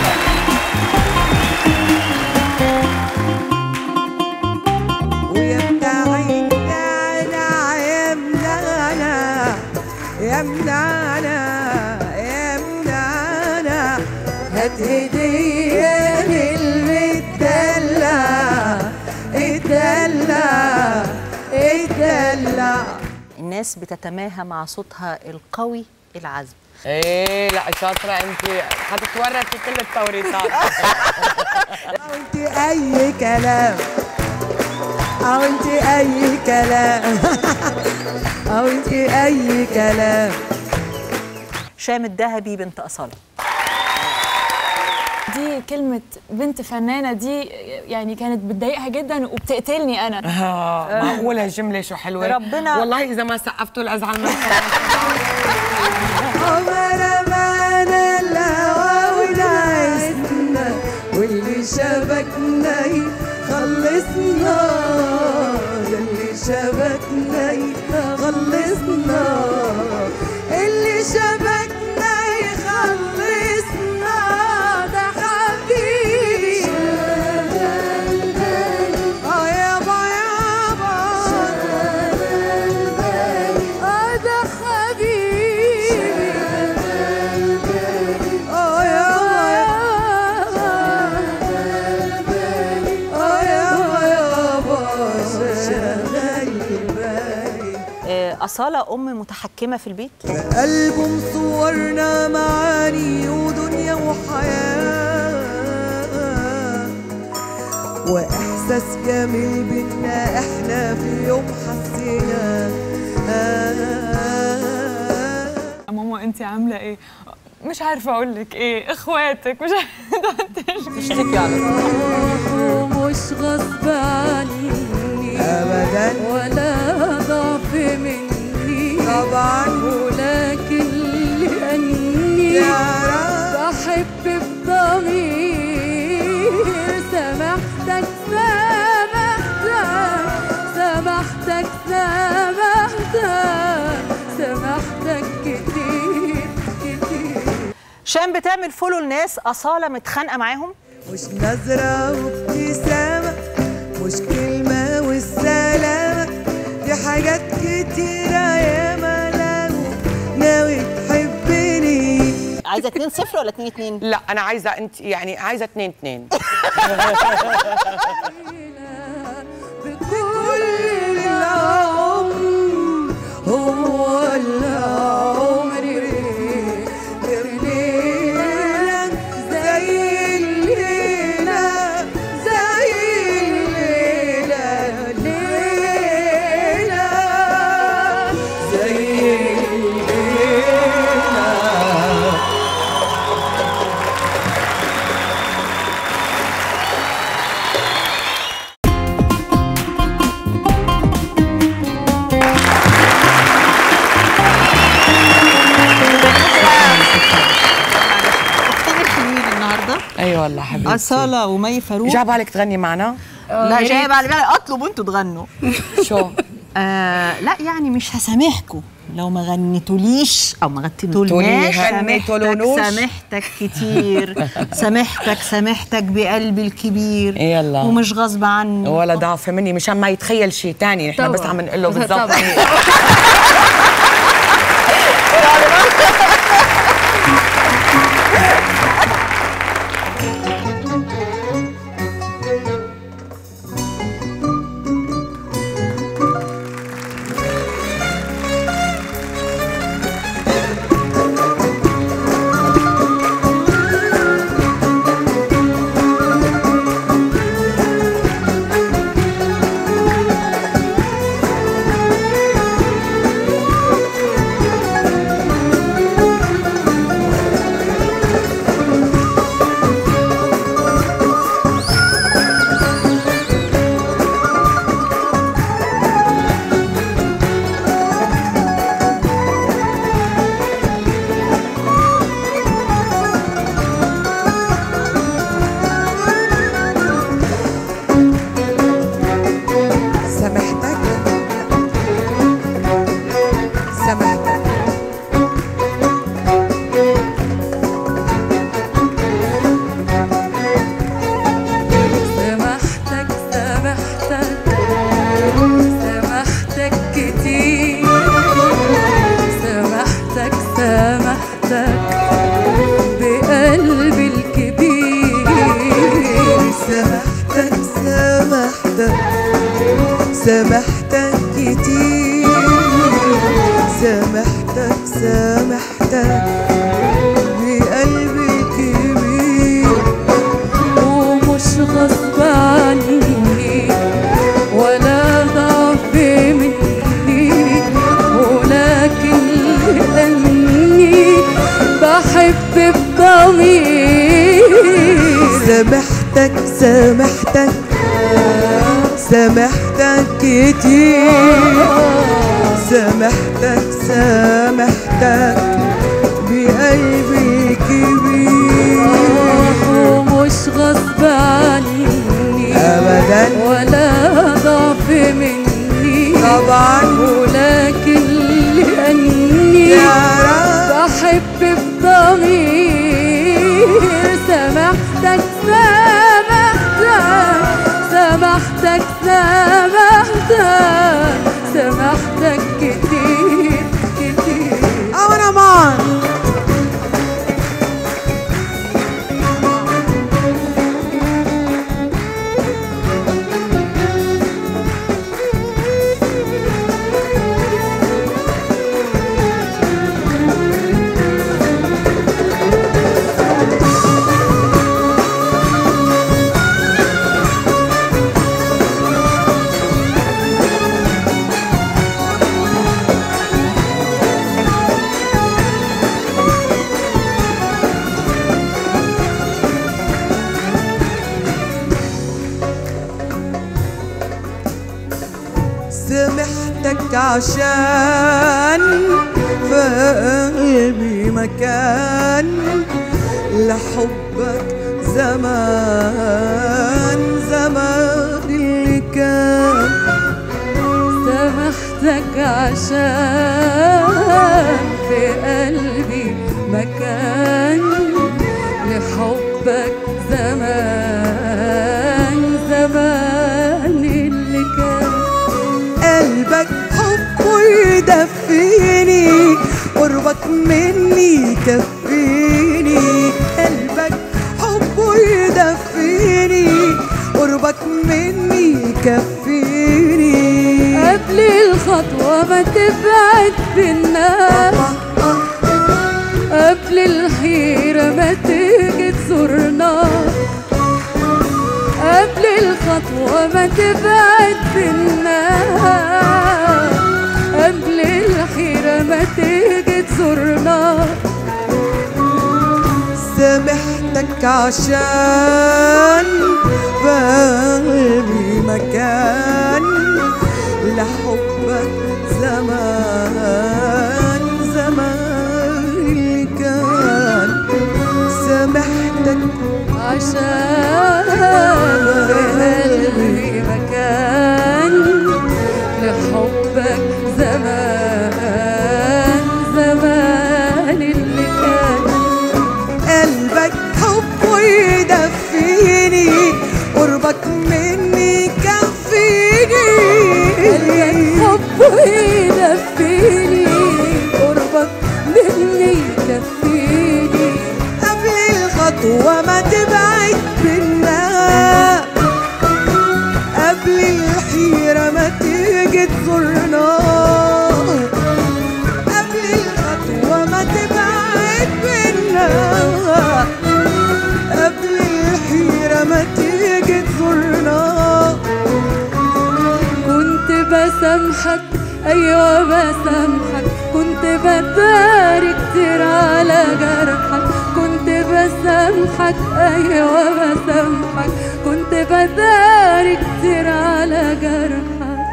ويا بتاعي منانا يا منانا يا منانا يا منانا هات هدية للمدلع اتدلع اتدلع. الناس بتتماهى مع صوتها القوي العذب. ايه لا شاطره انت، هتتورطي كل التوريطات. قلتي اي كلام او انت اي كلام او انت اي كلام. شام الذهبي بنت أصالة. دي كلمة بنت فنانة دي يعني كانت بتضايقها جدا وبتقتلني أنا. اه معقولة الجملة شو حلوة ربنا. والله إذا ما سقفتوا الأزعل من عمر ما الهوى ونعسنا واللي شبكنا يخلصنا اللي شبكنا يخلصنا اللي شبكنا يخلصنا ده حبيبي. اه يابا يابا اه ده حبيبي. اه يابا اه يابا يابا شغال بالي. آه، أصالة أم متحكمة في البيت. ألبوم صورنا معاني ودنيا وحياة وإحساس جميل بينا إحنا في يوم حسينا. ماما أنت عاملة إيه؟ مش عارفة أقول لك إيه، إخواتك مش عارفة تشتكي على مش غصب عني أبداً ولا ضعف مني طبعاً ولكن لأني بحب بضمير. سامحتك سامحتك سامحتك سامحتك سامحتك كتير كتير. شام بتعمل فولو الناس. أصالة متخانقة معاهم. مش نظرة وابتسامة مش كلمة والسلامة دي حاجات كتيرة يا ملامة ناوي تحبني. عايزة اتنين صفر ولا اتنين اتنين؟ لا أنا عايزة أنت يعني عايزة اتنين اتنين. بكل العمر هو العمر غير ليلة زي الليلة زي الليلة ليلة زي الليلة. اختي الحلوين النهارده. أيوة والله حبيبتي. أصالة ومي فاروق. جاب بالك تغني معنا؟ لا جايب على بالي اطلب وانتوا تغنوا. شو؟ آه لا يعني مش هسامحكم لو ما غنيتوليش او ما غنيتولناش. غنيتولونوش. سامحتك كتير سامحتك سامحتك بقلبي الكبير. يلا. ومش غصب عني ولا ضعف مني مشان ما يتخيل شيء تاني. نحن بس عم نقول له بالضبط. سامحتك بقلبي كبير ومش غصب عني ولا ضعف مني، ولكن لأني بحب بضمير. سامحتك سامحتك سامحتك كتير، سامحتك سامحتك بقلبي كبير ومش غصب عني أبدا ولا ضعف مني طبعا، ولكن لأني يا رب بحب بضمير. سامحتك سامحتك سامحتك سامحتك سامحتك كتير كتير. أنا مان سامحتك عشان في قلبي مكان لحبك زمان زمان اللي كان. سامحتك عشان في قلبي مكان لحبك زمان زمان اللي كان. قلبك حبه يدفيني قربك مني كفيني، قلبك حبه يدفيني قربك مني كفيني. قبل الخطوة ما تبعد بينا، قبل الحيرة ما تيجي تزورنا، قبل الخطوة ما تبعد بينا، قبل الحيرة ما تيجي تزورنا. سامحتك عشان في قلبي مكان لحبك زمان زمان اللي كان. سامحتك عشان في قلبي مكان لحبك زمان زمان اللي كان. قلبك حبه يدفيني قربك مني كفيني، قلبك حبه يدفيني قربك مني كفيني. قبل الخطوة ما تبعد بينا، قبل الحيرة ما تيجي تزورنا، قبل الخطوة ما تبعد بينا، قبل الحيرة ما تيجي تزورنا. كنت بسامحك أيوة بسامحك، كنت بداري كتير على جرحك، كنت بسامحك أيوة بسامحك، كنت بداري كتير على جرحك.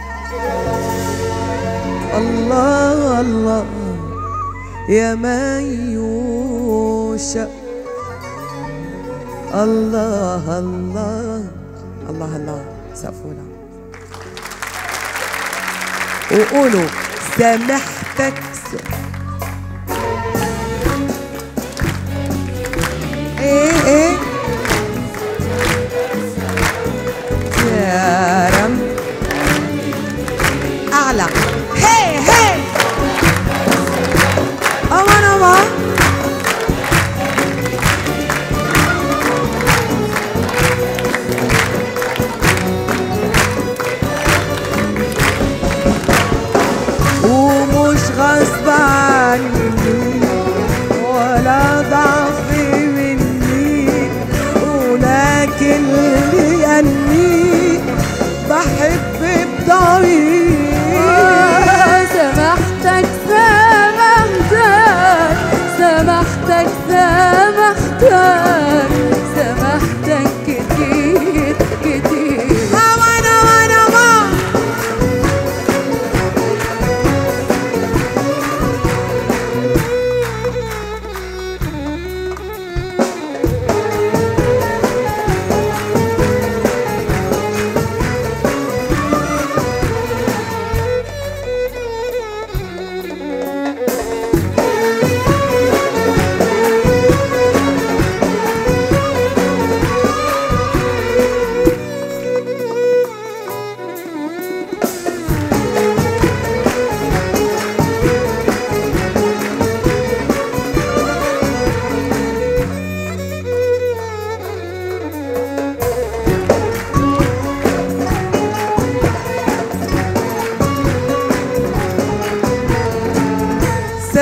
الله الله يا ميوشة، الله الله الله الله. سقفونا وقولوا سامحتك. ايه ايه يا رم اعلى. هي هي امان امان. ومش غصب عني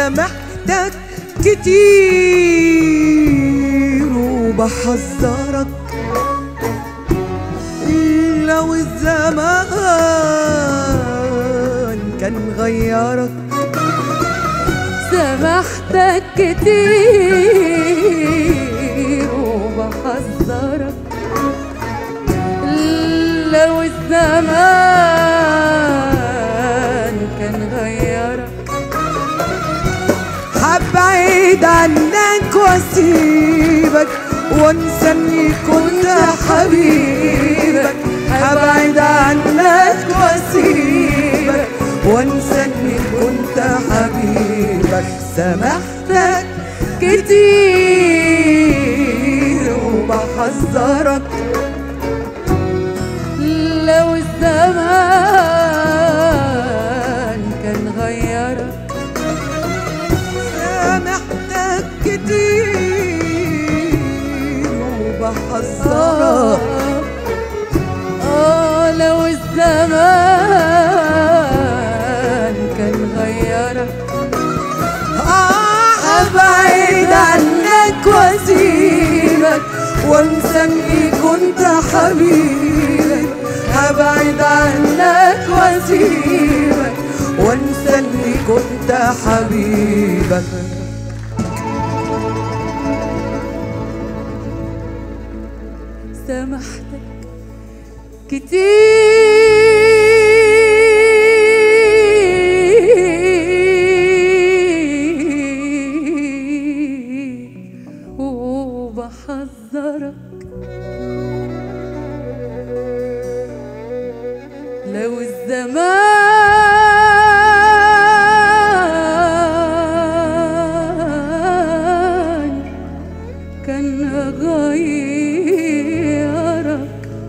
سامحتك كتير وبحذرك لو الزمان كان غيرك. سامحتك كتير وبحذرك لو الزمان كان غيرك. هبعد عنك واسيبك وانسى اني كنت حبيبك. هبعد عنك واسيبك وانسى اني كنت حبيبك. سامحتك كتير وبحذرك لو الزمان كان غيرك. سامحتك كتير وبحذرك اه لو الزمان كان غيرك. هبعد عنك واسيبك وانسى اني كنت حبيبك. هبعد عنك واسيبك وانسى اني كنت حبيبك. سامحتك كتير وبحذرك لو الزمان كان غيرك.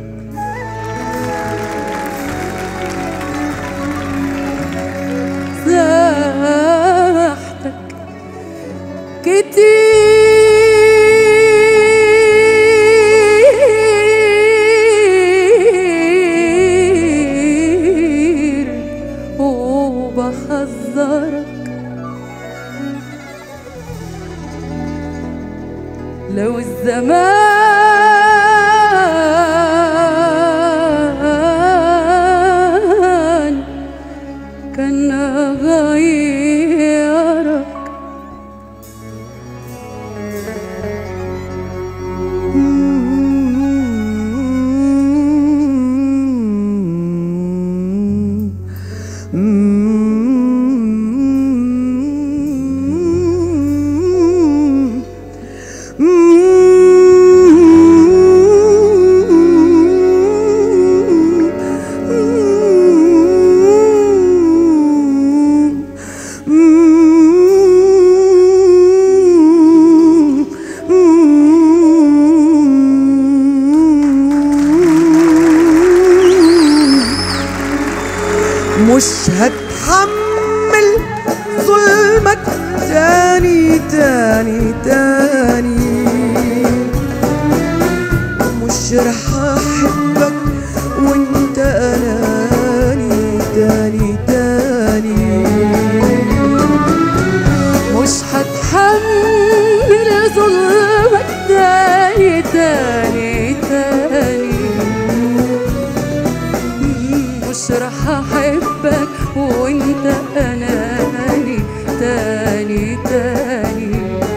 سامحتك كتير وبحذرك لو الزمان كان غيرك. مش هتحمل ظلمك تاني تاني تاني. مش رح احبك وانت اناني تاني تاني. مش هتحمل ظلمك تاني تاني تاني. مش رح احبك وانت اناني تاني تاني.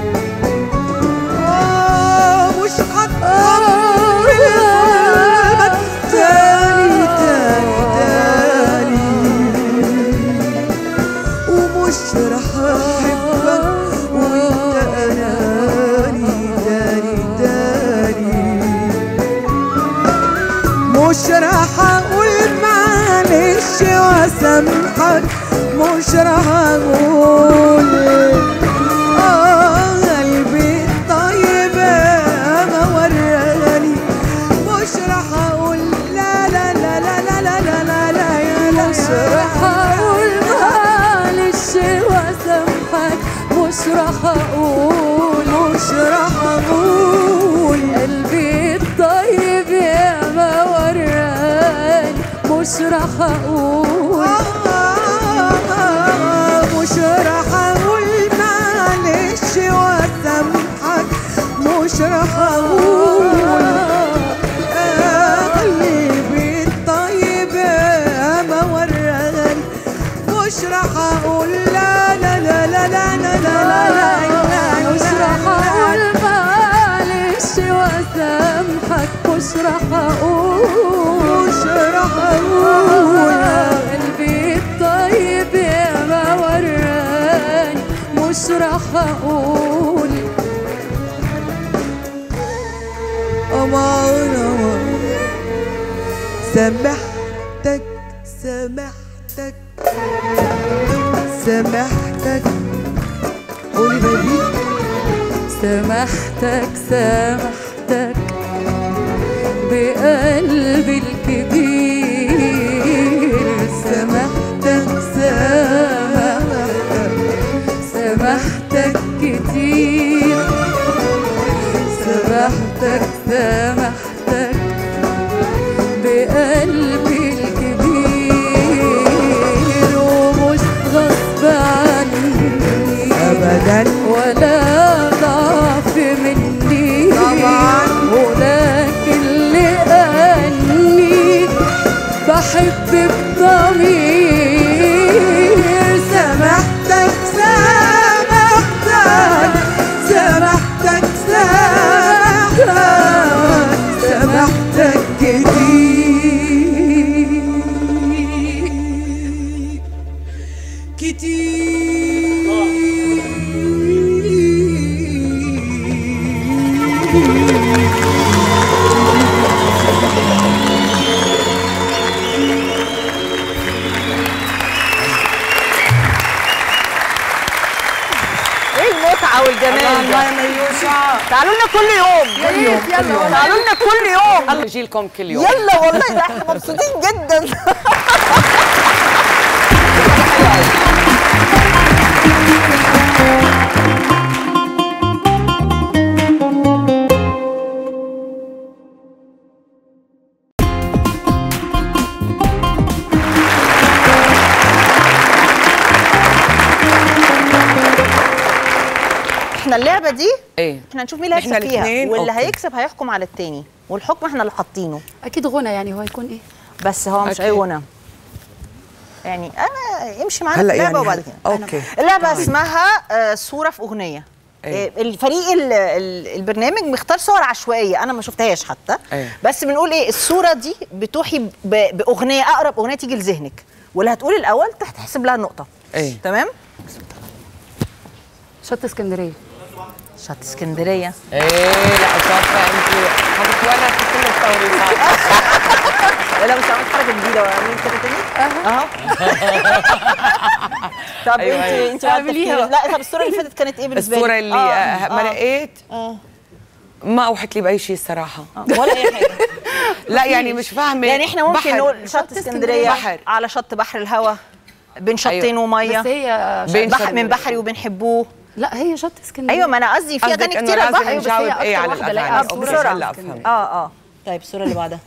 آه مش هتحمل ظلمك تاني تاني تاني. ومش رح احبك وانت اناني تاني تاني. مش رح اقول معلش واسامحك. مش رح اقول اه قلبي الطيب ما وراني. مش رح اقول لا لا لا لا لا لا لا لا لا يا لا. مش رح اقول معلش واسامحك. مش رح اقول مش رح اقول قلبي الطيب يا ما وراني. مش رح اقول مش رح اقول راح اقول لا لا لا لا لا لا لا لا، مش راح اقول معلش واسامحك، مش راح اقول، مش راح اقول قلبي الطيب يا ما وراني، مش راح اقول أمان أمان. سامحتك سامحتك سامحتك، قولي بيبي. سامحتك سامحتك بقلبي الكبير، سامحتك سامحتك سامحتك كتير، سامحتك سامحتك بقلبي الكبير، ومش غصب عني أبدا ولا ضعف مني طبعا، ولكن لأني بحب بضمير. سامحتك سامحتك سامحتك سامحتك سامحتك كتير ايه المتعه والجمال ده؟ الله يا ميوشة، تعالوا لنا كل يوم، يا ريت يلا تعالوا لنا كل يوم، الله يجي لكم كل يوم. يلا والله ده احنا مبسوطين جدا. احنا اللعبه دي ايه احنا هنشوف مين اللي إحنا هيكسب فيها، الاتنين؟ واللي أوكي. هيكسب هيحكم على التاني، والحكم احنا اللي حاطينه، اكيد غنى، يعني هو هيكون ايه؟ بس هو مش أكيد. اي غنى. يعني انا امشي معانا هلا في اللعبه يعني وبعد هلا. كده. اوكي. اللعبه اسمها آه، صوره في اغنيه. أيه. آه، الفريق ال- ال- البرنامج مختار صور عشوائيه انا ما شفتهاش حتى. أيه. بس بنقول ايه، الصوره دي بتوحي ب- باغنيه، اقرب اغنيه تيجي لذهنك، واللي هتقول الاول تحسب لها النقطه. أيه. تمام. شط اسكندريه. شط اسكندريه. ايه لا شاطره انت، هتتورط في كل التوريطات. لا مش عملت حركه جديده، مين كده تاني؟ اهو. طب أيوة، انت أيوة. انت بقى اعمليها تفكيري- لا طب الصوره اللي فاتت كانت ايه بالنسبه لك؟ الصورة اللي آه. ما لقيت اه ما اوحت لي باي شيء الصراحه. ولا اي حاجه. لا يعني مش فاهمه. يعني احنا ممكن بحر. نقول شط اسكندريه، بحر. على شط بحر الهوا، بين شطين أيوة. وميه، بس هي بين بحر شط- من بحري وبنحبوه. لا هي شط اسكندريه. ايوه ما انا قصدي في قصدك اغاني إنه كتير على لازم البحر. بس هي نجاوب أكتر ايه على واحدة الاغاني. لاقيها اوكي بسرعة. هلا افهم. اه اه طيب الصوره اللي بعدها.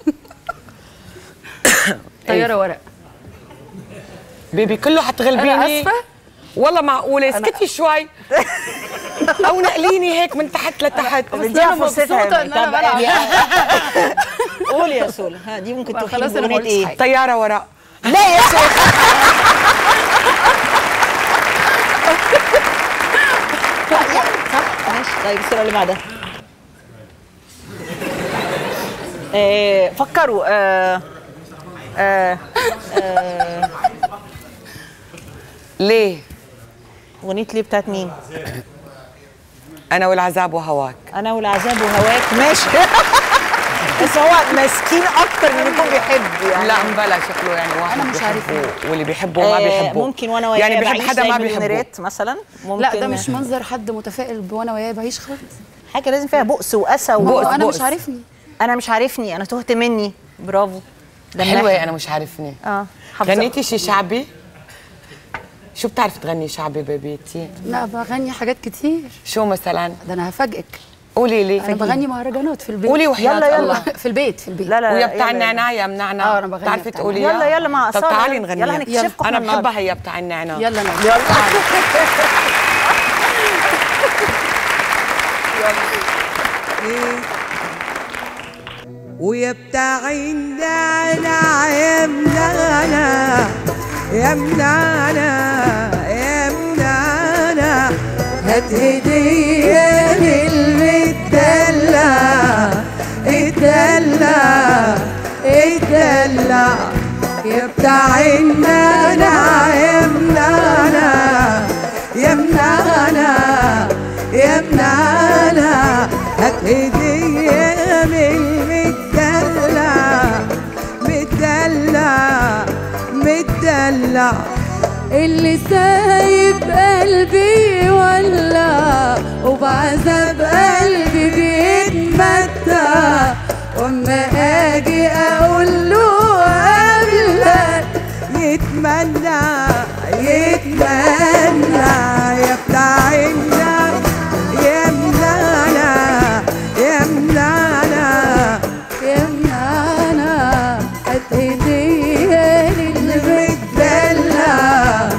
طياره ورق. بيبي كله حتغلبيني. انا اسفه. والله معقوله اسكتي شوي. او نقليني هيك من تحت لتحت. بديها فرصتها. مبسوطة إن أنا طب بلعب. قولي يا سولا، ها دي ممكن تروحي خلاص أنا ما باغنيه قلتش ايه؟ حاجة. طياره وراء. لا يا شيخ. صح ماشي. طيب الصوره اللي بعدها. آه فكروا. آه آه آه ليه؟ اغنيه ليه بتاعت مين؟ انا والعذاب وهواك. انا والعذاب وهواك. ماشي. بس هو مسكين اكتر من يكون بيحب يعني. لا مبلا شكله يعني واحد أنا مش بيحبه واللي بيحبه ما آه، بيحبه. ممكن وانا وياه يعني بيحب بعيش حدا زي ما بيحبه. المليونيرات مثلا. ممكن لا ده مش منظر حد متفائل وانا وياه بعيش خالص. حاجه لازم فيها بؤس واسى و... ما هو بؤس، انا بؤس. مش عارفني. انا مش عارفني، انا تهت مني. برافو. ده حلوه مناحي. انا مش عارفني. اه حافظة. غنيتي شي شعبي؟ شو بتعرفي تغني شعبي ببيتي؟ لا بغني حاجات كتير. شو مثلا؟ ده انا هفاجئك. قولي لي. انا بغني مهرجانات في البيت. قولي وحياة يلا، يلا. الله. في البيت في البيت. لا لا ويا لا، بتاع يلا، النعناع يا منعنع. آه، أنا بغني بتعرفي بتاع تقولي يلا يلا مع طب أصالة. تعالي يلا. نغنيها. يلا هنكتشفكم انا النهاردة. بحبها هي بتاع النعناع. يلا انا يلا. ويا بتاع النعناع يا منعنع يا منانا يا منانا هات هدية للمدلع اتدلع اتدلع يا بتاع النانا يا منانا يا منانا يا منانا هات هدية للمدلع مدلع مدلع اللي سايب قلبي يولع وبعذاب قلبي بيتمتع واما اجي اقول له قبلك يتمنى يتمنى يا بتاع النار يا منانا يا منانا يا منانا هات هدية للمدلع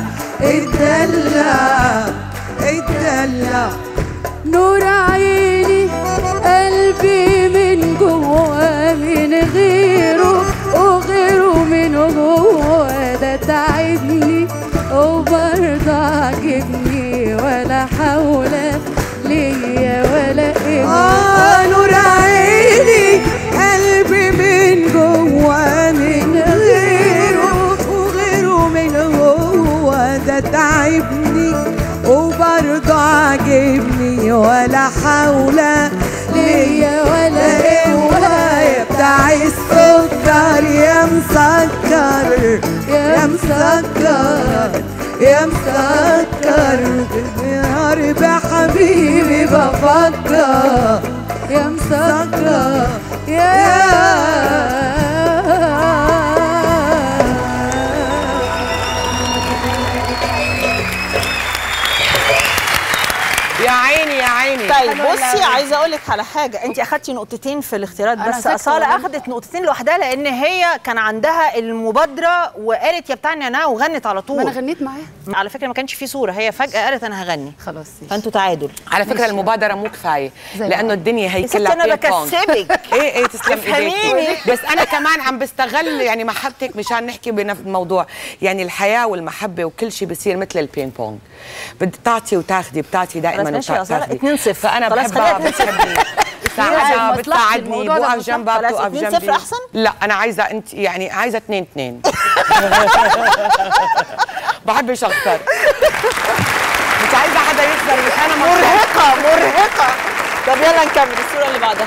اتدلع اتدلع نور عيني قلبي من جوه من غيره وغيره من جوه ده تعبني وبرضه عاجبني ولا حول ليا ولا قوة. آه نور عيني قلبي من جوه من غيره وغيره من جوه ده تعبني وبرضه عاجبني ولا حول ليا ولا قوة. يا بتاع السكر يا مسكر يا مسكر يا مسكر بالنهار بحبيبي بفكر يا مسكر يا يا عيني يا عيني. طيب بصي عايزه اقول لك على حاجه، انت اخدتي نقطتين في الاختيارات بس اصاله اخدت نقطتين لوحدها لان هي كان عندها المبادره وقالت يا بتاع النعناع وغنت على طول. ما انا غنيت معاها على فكره ما كانش في صوره، هي فجاه قالت انا هغني. خلاص فانتوا تعادل. على فكره المبادره مو كفايه لانه الدنيا هي كلها انا بكسبك. ايه ايه تسلم ايديك. بس انا كمان عم بستغل يعني محبتك مشان نحكي بنفس الموضوع. يعني الحياه والمحبه وكل شيء بصير مثل البين بونج، بدك تعطي وتاخذي، بتعطي دائما وتاخذي. اتنين صفر فانا بحبها بتحبني بتساعدها بتساعدني بوقف جنبها بتوقف جنبي. اتنين صفر احسن؟ لا انا عايزه انت يعني عايزه اتنين اتنين. بحبش اخسر. مش عايزه حدا يخسر مش انا مرهقه مرهقه. طب يلا نكمل الصوره اللي بعدها.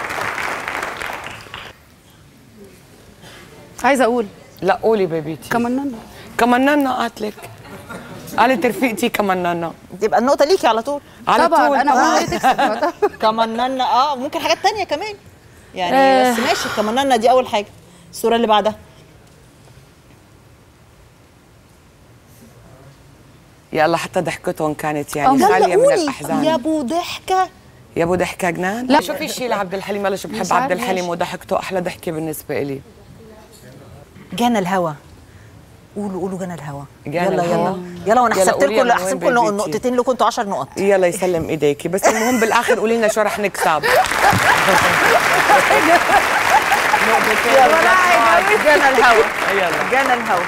عايزه اقول. لا قولي بيبيتي. كمننا كمننا قالت لك قالت رفيقتي كمننا. تبقى النقطه ليكي على طول. على طبعا طول. انا اقول تكسب. كمننا اه ممكن حاجات تانية كمان يعني آه. بس ماشي. كمننا دي اول حاجه. الصوره اللي بعدها. يلا حتى ضحكتهم كانت يعني خاليه من الاحزان. يا ابو ضحكه يا ابو ضحكه جنان. لا شو في شيء لعبد الحليم؟ انا شو بحب مش عبد عارفة الحليم ليش. وضحكته احلى ضحكه بالنسبه لي. جانا الهوى. قولوا قولوا جانا الهوى. جانا يلا الهوى. يلا يلا وانا يلا حسبت قولي لكم أنا حسبت وين لكم بيبيتي. نقطتين لكم انتوا عشر نقط. يلا يسلم ايديكي بس المهم بالاخر قولي لنا شو رح نكسب. جانا الهوى. يلا جانا الهوى.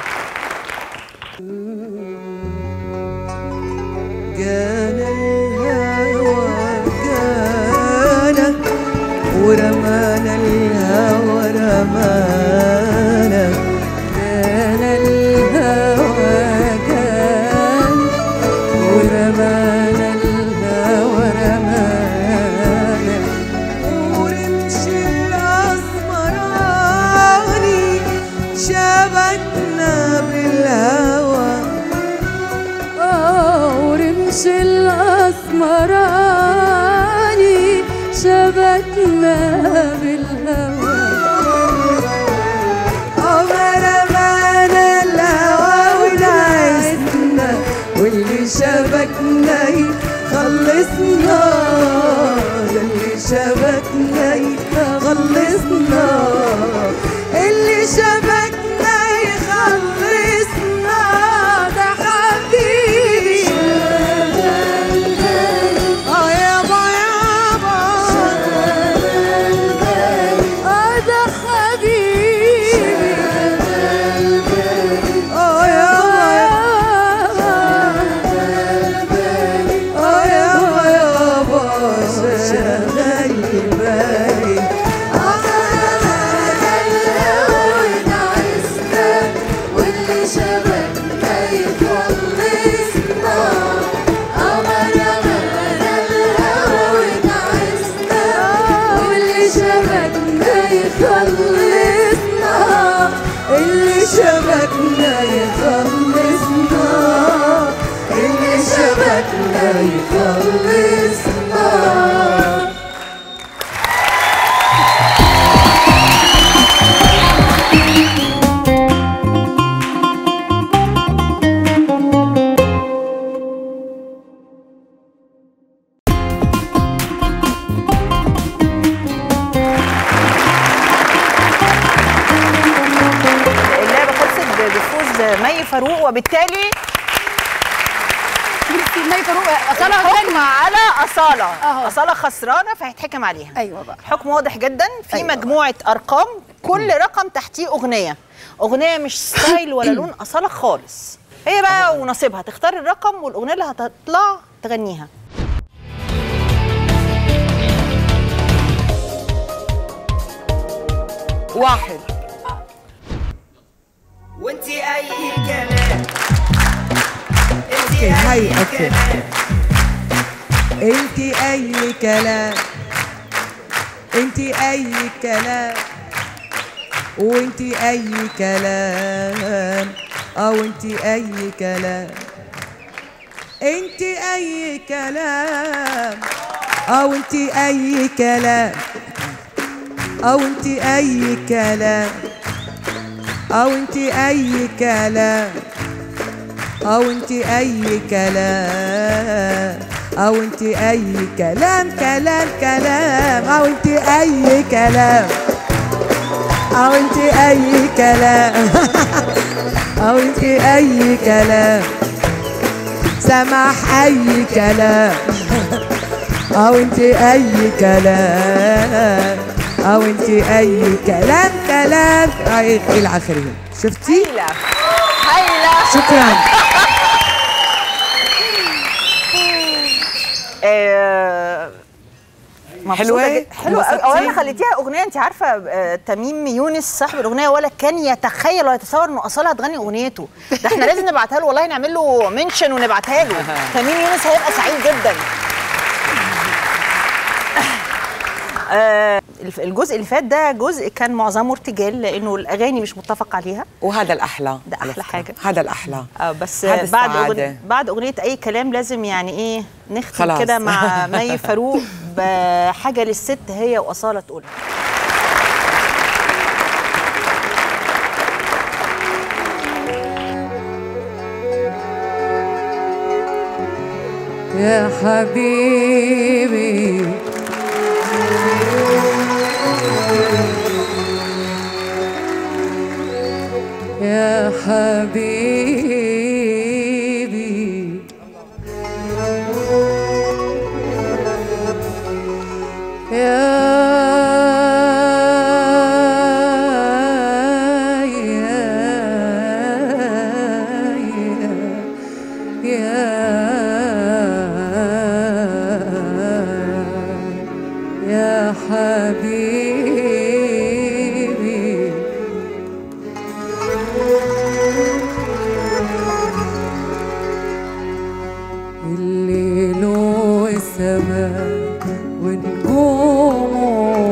جانا الهوى جانا ورمانا الهوى رمانا. جانا الهوى جانا ورمانا الهوى رمانا. ورمش الأسمراني شبكنا بالهوى. اه ورمش الاسمراني شبكنا بالهوى. رمانا الهوى ونعسنا واللي شبكنا يخلصنا. ده اللي شبكنا يخلصنا اللي شبكنا يخلصنا ده حبيبي. اه يابا يابا اه ده حبيبي. اه يابا فاروق، وبالتالي مي فاروق أصالة الحكم على أصالة. أهو. أصالة خسرانة فهيتحكم عليها. أيوة بقى. الحكم واضح جدا في أيوة مجموعة أرقام، كل رقم تحتيه أغنية. أغنية مش ستايل ولا لون أصالة خالص. هي بقى ونصيبها تختار الرقم والأغنية اللي هتطلع تغنيها. واحد. وانتي اي كلام. اوكي هاي اوكي. انتي اي كلام. انتي اي كلام. وانتي اي كلام. او انتي اي كلام. انتي اي كلام. او انتي اي كلام. او انتي اي كلام. او انتي اي كلام. او انتي اي كلام. او انتي اي كلام كلام كلام. او انتي اي كلام. او انتي اي كلام. او انتي اي كلام. سمح اي كلام. او انتي اي كلام. او انتي اي كلام كلام الى اخره. شفتي؟ هايلة هايلة. شكرا. حلوة حلوة. اولا خليتيها اغنيه. انت عارفه آه تميم يونس صاحب الاغنيه ولا كان يتخيل ولا يتصور انه اصاله هتغني اغنيته. ده احنا لازم نبعتها له والله، نعمل له منشن ونبعتها له. تميم يونس هيبقى سعيد جدا. آه الجزء اللي فات ده جزء كان معظمه ارتجال لانه الاغاني مش متفق عليها، وهذا الاحلى. ده احلى حاجه. هذا الاحلى. آه بس بعد أغنية بعد اغنيه اي كلام لازم يعني ايه نختم كده مع مي فاروق بحاجه للست هي واصاله تقولها. يا حبيبي يا حبيبي يا يا حبيبي الليل والسماء ونجومه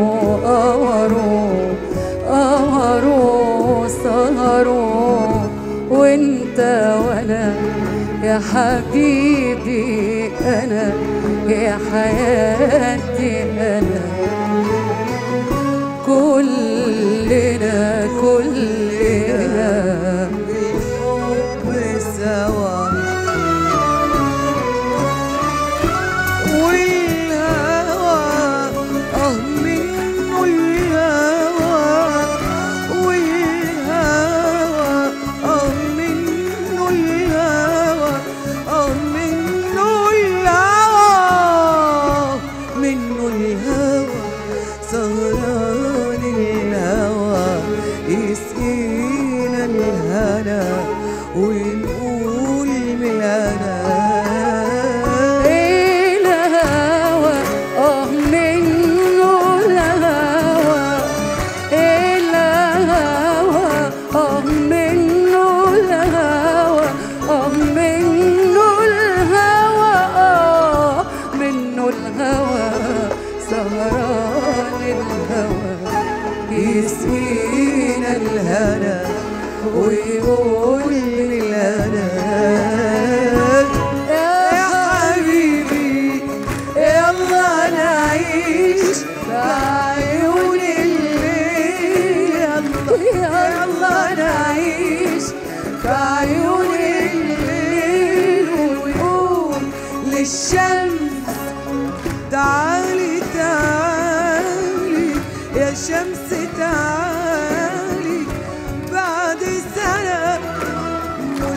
قمروا قمروا سهروا وانت وانا يا حبيبي انا يا حياتي أنا كلنا كلنا بالحب سوا والهوى اه منه الهوى والهوى اه منه الهوى اه منه الهوى منه الهوى سهران الهوى يسقينا الهنا ونقول ملنا الهوى اه منه الهوى الهوى اه منه الهوى اه منه الهوى اه منه الهوى سهران الهوى يسقينا الهنا ويقول لنا يا حبيبي يلا نعيش بعيون الليل يلا نعيش بعيون الليل ونقول للشمس تعالي تعالي يا شمس تعالي بعد سنة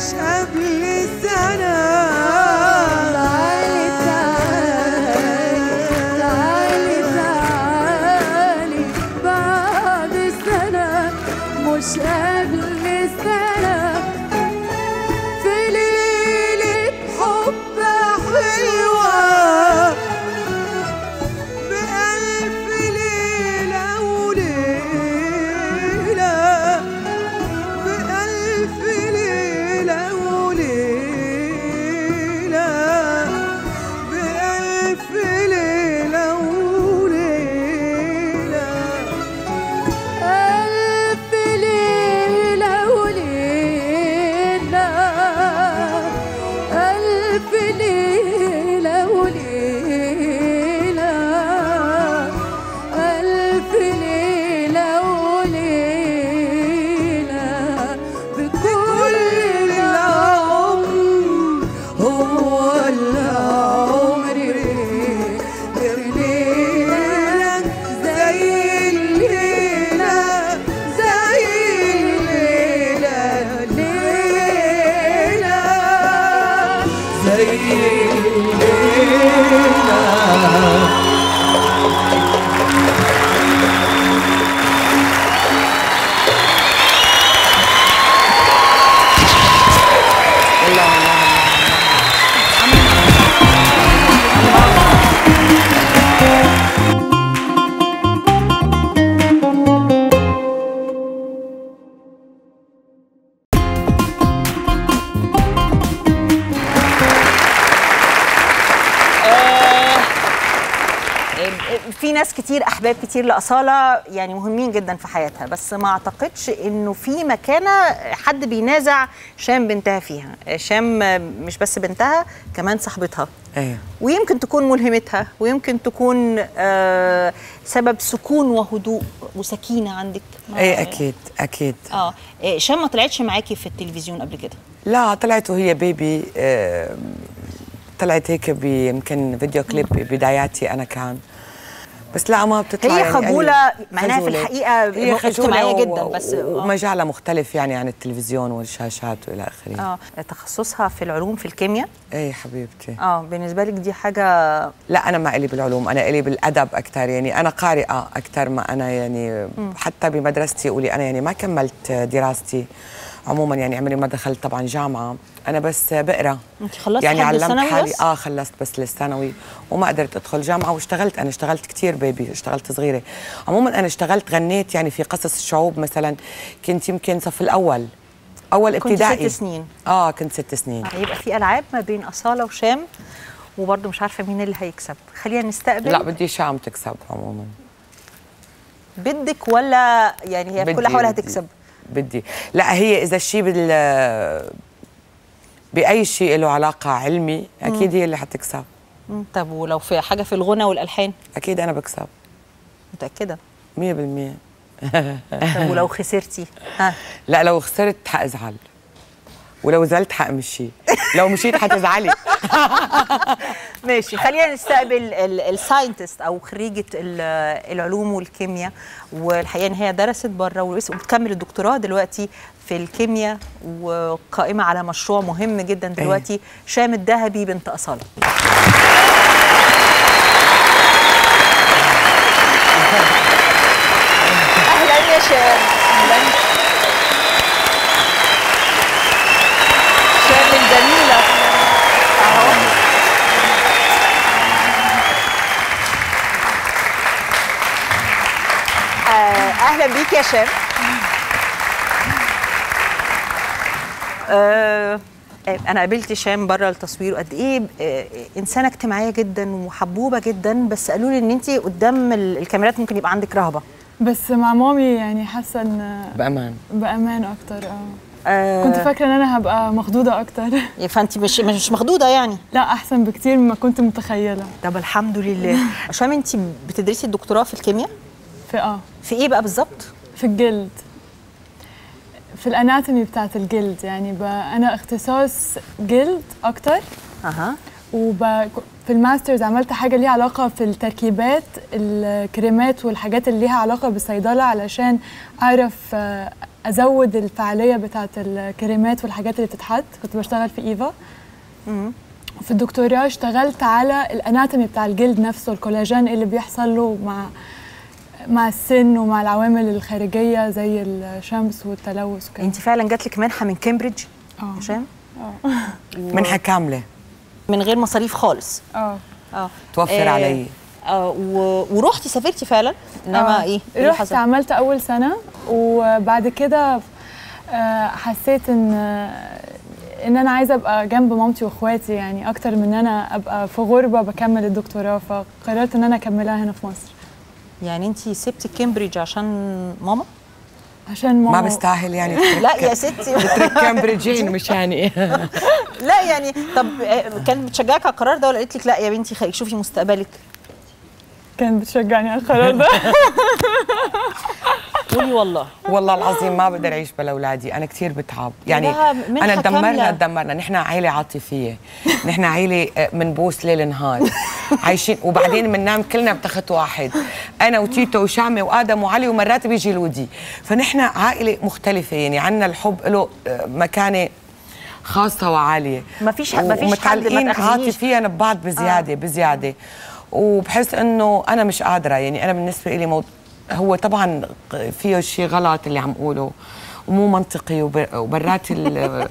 ألف ليلة وليلة ألف ليلة وليلة بكل العمر هو العمر غير ليلة زي الليلة زي الليلة ليلة زي الليلة. في ناس كتير، احباب كتير لاصاله يعني مهمين جدا في حياتها، بس ما اعتقدش انه في مكانه حد بينازع شام بنتها فيها. شام مش بس بنتها، كمان صاحبتها. ايه ويمكن تكون ملهمتها، ويمكن تكون آه سبب سكون وهدوء وسكينه عندك. ايه اكيد اكيد. اه شام ما طلعتش معاكي في التلفزيون قبل كده؟ لا، طلعت وهي بيبي. آه طلعت هيك يمكن فيديو كليب بداياتي انا كان، بس لا ما بتطلع. هي يعني خجوله معناها في الحقيقه هي اجتماعيه جدا، بس ومجالها مختلف يعني عن التلفزيون والشاشات والى اخره. اه تخصصها في العلوم، في الكيمياء. ايه حبيبتي. اه بالنسبه لك دي حاجه؟ لا انا ما الي بالعلوم، انا الي بالادب اكثر، يعني انا قارئه اكثر ما انا يعني م. حتى بمدرستي قولي انا يعني ما كملت دراستي عموما، يعني عمري ما دخلت طبعا جامعه، انا بس بقرا. انت خلصتي يعني علمت حالي بس؟ اه خلصت بس للثانوي وما قدرت ادخل جامعه، واشتغلت. انا اشتغلت كثير بيبي، اشتغلت صغيره. عموما انا اشتغلت غنيت يعني في قصص الشعوب مثلا، كنت يمكن صف الاول اول ابتدائي. كنت ست سنين؟ اه كنت ست سنين. هيبقى في العاب ما بين اصاله وشام، وبرضه مش عارفه مين اللي هيكسب. خلينا نستقبل. لا بدي شام تكسب عموما. بدك ولا يعني هي بكل الاحوال هتكسب؟ بدي. لا هي اذا الشيء بال باي شيء له علاقه علمي اكيد هي اللي حتكسب. طب ولو في حاجه في الغنى والالحان؟ اكيد انا بكسب. متاكده؟ مية بالمية. طب ولو خسرتي؟ ها؟ لا لو خسرت حازعل، ولو زعلت حامشي، لو مشيت حتزعلي. ماشي، خلينا نستقبل الساينتست او خريجه العلوم والكيمياء، والحقيقه ان هي درست بره وبتكمل الدكتوراه دلوقتي في الكيمياء، وقائمه على مشروع مهم جدا دلوقتي. ايه؟ شام الذهبي بنت اصاله. اهلا يا شام. اهلا شام الجميله اهو. اهلا بيك يا شام. أه انا قابلت شام بره التصوير، وقد ايه انسانه اجتماعيه جدا وحبوبه جدا، بس قالوا لي ان انت قدام الكاميرات ممكن يبقى عندك رهبه. بس مع مامي يعني حاسه ان بامان بامان اكتر. اه آه كنت فاكره ان انا هبقى مخضوضه اكتر. فانت مش مش مخضوضه يعني؟ لا احسن بكتير مما كنت متخيله. طب الحمد لله. شام انت بتدرسي الدكتوراه في الكيمياء؟ في اه في ايه بقى بالظبط؟ في الجلد، في الاناتومي بتاعت الجلد. يعني انا اختصاص جلد اكتر. اها. وب في الماسترز عملت حاجه ليها علاقه في التركيبات، الكريمات والحاجات اللي ليها علاقه بالصيدله، علشان اعرف ازود الفعاليه بتاعت الكريمات والحاجات اللي بتتحط. كنت بشتغل في ايفا. امم في الدكتوراه اشتغلت على الاناتومي بتاع الجلد نفسه، الكولاجين اللي بيحصل له مع مع السن ومع العوامل الخارجيه زي الشمس والتلوث وكده. انت فعلا جات لك منحه من كامبريدج اه يا شام؟ اه منحه كامله من غير مصاريف خالص. اه اه توفر آه علي. اه ورحتي سافرتي فعلا؟ انما آه. ايه اللي رحت عملت اول سنه، وبعد كده آه حسيت ان ان انا عايزه ابقى جنب مامتي واخواتي، يعني اكتر من ان انا ابقى في غربه بكمل الدكتوراه، فقررت ان انا اكملها هنا في مصر. يعني انت سبتي كامبريدج عشان ماما؟ عشان ما بستاهل يعني لا يا ستي بترك كامبريدجين مشاني. لا يعني طب كانت بتشجعك على القرار ده ولا قالت لك لا يا بنتي خليك شوفي مستقبلك؟ كانت بتشجعني على القرار ده. قولي والله والله العظيم ما بقدر اعيش بلا اولادي، انا كثير بتعب يعني. انا دمرنا دمرنا نحن عائله عاطفيه، نحن عائله منبوس ليل نهار عايشين، وبعدين بننام كلنا بتخت واحد، انا وتيتو وشامه وادم وعلي ومرات بيجي لودي، فنحن عائله مختلفه يعني. عندنا الحب له مكانه خاصه وعاليه، ما فيش ما فيش ومتعلقين عاطفيا ببعض بزياده آه. بزياده، وبحس انه انا مش قادره يعني. انا بالنسبه لي موضوع هو طبعا فيه شيء غلط اللي عم اقوله ومو منطقي وبرات ال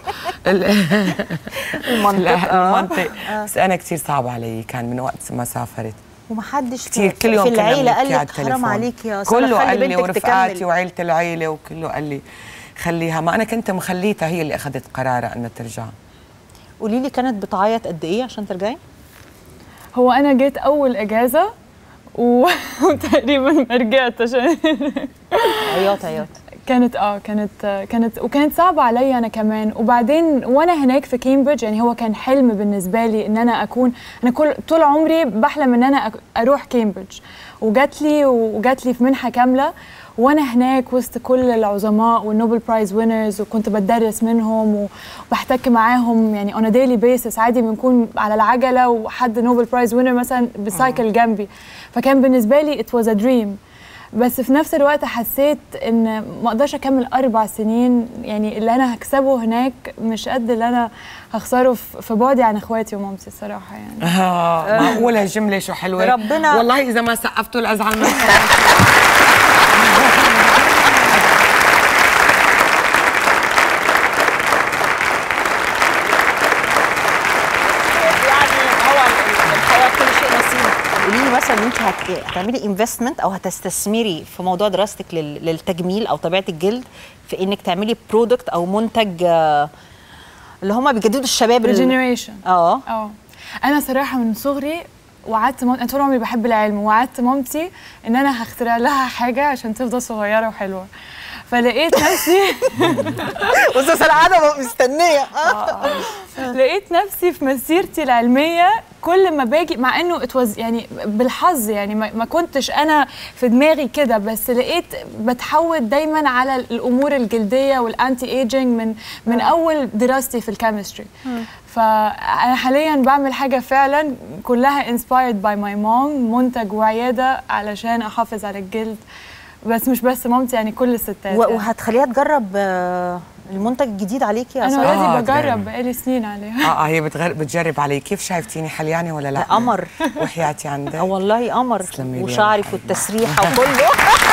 المنطق المنطق بس انا كثير صعب علي كان من وقت ما سافرت، ومحدش كثير كل يوم في العيله قال لك حرام عليك يا صالح، كله قال لي ورفقاتي وعيله العيله وكله قال لي خليها. ما انا كنت مخليتها هي اللي اخذت قرارها انها ترجع. قولي لي كانت بتعيط قد ايه عشان ترجعي؟ هو انا جيت اول اجازه وتقريبا ما رجعت عشان عياط عياط. كانت اه كانت كانت وكانت صعبه عليا انا كمان. وبعدين وانا هناك في كامبريدج يعني هو كان حلم بالنسبه لي ان انا اكون، انا كل طول عمري بحلم ان انا اروح كامبريدج، وجات لي وجات لي في منحه كامله وانا هناك وسط كل العظماء والنوبل برايز وينرز، وكنت بتدرس منهم وبحتك معاهم يعني اون ديلي بيسس. عادي بنكون على العجله وحد نوبل برايز وينر مثلا بسايكل جنبي، فكان بالنسبه لي ات واز ا دريم. بس في نفس الوقت حسيت ان ما اقدرش اكمل اربع سنين يعني اللي انا هكسبه هناك مش قد اللي انا هخسره في بعدي عن اخواتي ومامتي الصراحه يعني. اه معقوله الجمله شو حلوه ربنا والله اذا ما سقفتوا الازعل منكم. قولي لي مثلا ان انت هتعملي انفستمنت او هتستثمري في موضوع دراستك للتجميل او طبيعه الجلد في انك تعملي برودكت او منتج اللي هم بيجددوا الشباب ريجنريشن. اه اه انا صراحه من صغري وعدت مامتي، انا طول عمري بحب العلم، وعدت مامتي ان انا هخترع لها حاجه عشان تفضل صغيره وحلوه. فلقيت نفسي استاذه العاده مستنيه لقيت نفسي في مسيرتي العلميه كل ما باجي، مع انه اتوز يعني بالحظ يعني ما كنتش انا في دماغي كده، بس لقيت بتحول دايما على الامور الجلديه والانتي ايجينج من من اول دراستي في الكيمستري. فانا حاليا بعمل حاجه فعلا كلها inspired by my mom، منتج وعياده علشان احافظ على الجلد، بس مش بس مامتي يعني كل الستات. وهتخليها تجرب المنتج الجديد عليكي؟ انا اوريدي آه بجرب بقالي سنين عليها. اه اه هي بتجرب علي. كيف شايفتيني حليانه ولا لا؟ قمر وحياتي عندك. اه والله قمر، وشعرك والتسريحه وكله.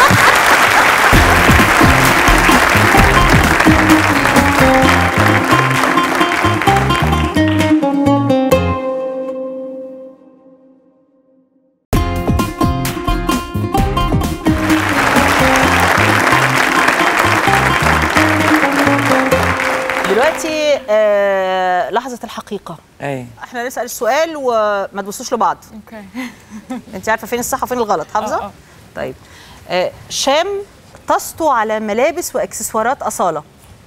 دلوقتي آه لحظة الحقيقة. اي احنا نسأل السؤال وما تبصوش لبعض. اوكي. انت عارفة فين الصح وفين الغلط، حافظة؟ اه. طيب آه شام تسطو على ملابس واكسسوارات أصالة.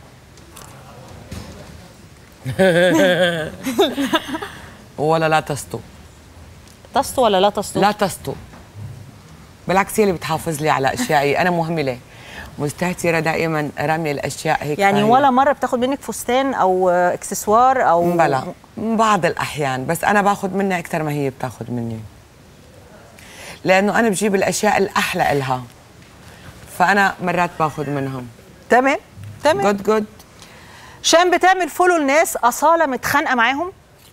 ولا لا تسطو؟ تسطو ولا لا تسطو؟ لا تسطو، بالعكس هي اللي بتحافظ لي على اشيائي. انا مهمله مستهترة دائما رامية الاشياء هيك. يعني ولا مره بتاخد منك فستان او اكسسوار او بلا بعض الاحيان، بس انا باخذ منها اكثر ما هي بتاخذ مني، لانه انا بجيب الاشياء الاحلى الها، فانا مرات باخذ منهم. تمام تمام جود جود. شام بتعمل فولو لناس أصالة متخانقه معاهم.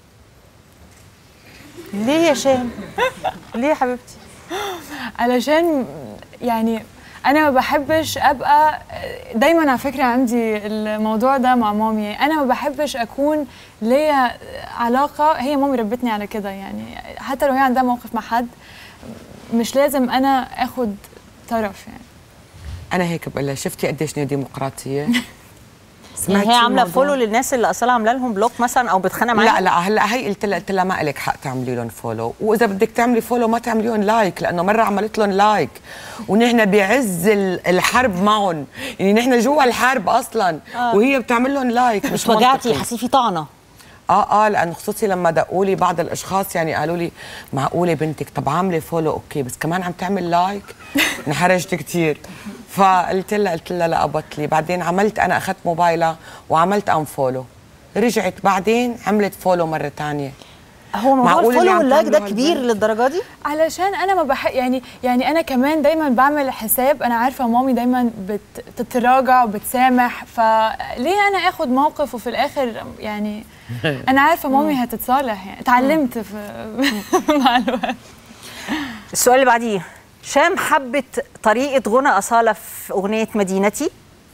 ليه يا شام؟ ليه يا حبيبتي؟ علشان يعني انا ما بحبش ابقى دايما، على فكره عندي الموضوع ده مع مامي، انا ما بحبش اكون ليا علاقه، هي مامي ربتني على كده يعني، حتى لو هي عندها موقف مع حد مش لازم انا اخد طرف يعني. انا هيك بقول لها شفتي قديش ديمقراطيه؟ يعني هي عامله فولو للناس اللي اصلا عامله لهم بلوك مثلا او بتخانق معاهم؟ لا لا هلا هي قلت لها قلت لها ما لك حق تعملي لهم فولو، واذا بدك تعملي فولو ما تعملي لهم لايك، لانه مره عملت لهم لايك ونحن بعز الحرب معهم، يعني نحن جوا الحرب اصلا آه. وهي بتعمل لهم لايك. مش وجعتي؟ حسيتي في طعنه؟ اه اه لانه خصوصي لما دقوا لي بعض الاشخاص يعني قالوا لي معقوله بنتك طب عامله فولو اوكي بس كمان عم تعمل لايك؟ انحرجت كثير. فقلت لها قلت لها لا بطلي. بعدين عملت انا اخذت موبايلها وعملت ان فولو، رجعت بعدين عملت فولو مره ثانيه. هو موضوع الفولو واللايك ده كبير للدرجه دي؟ علشان انا ما بح يعني يعني انا كمان دايما بعمل حساب، انا عارفه مامي دايما بتتراجع وبتسامح، فليه انا اخد موقف وفي الاخر يعني انا عارفه مامي هتتصالح، يعني اتعلمت مع الوقت. السؤال اللي بعديه، شام حبت طريقه غنى أصالة في اغنيه مدينتي.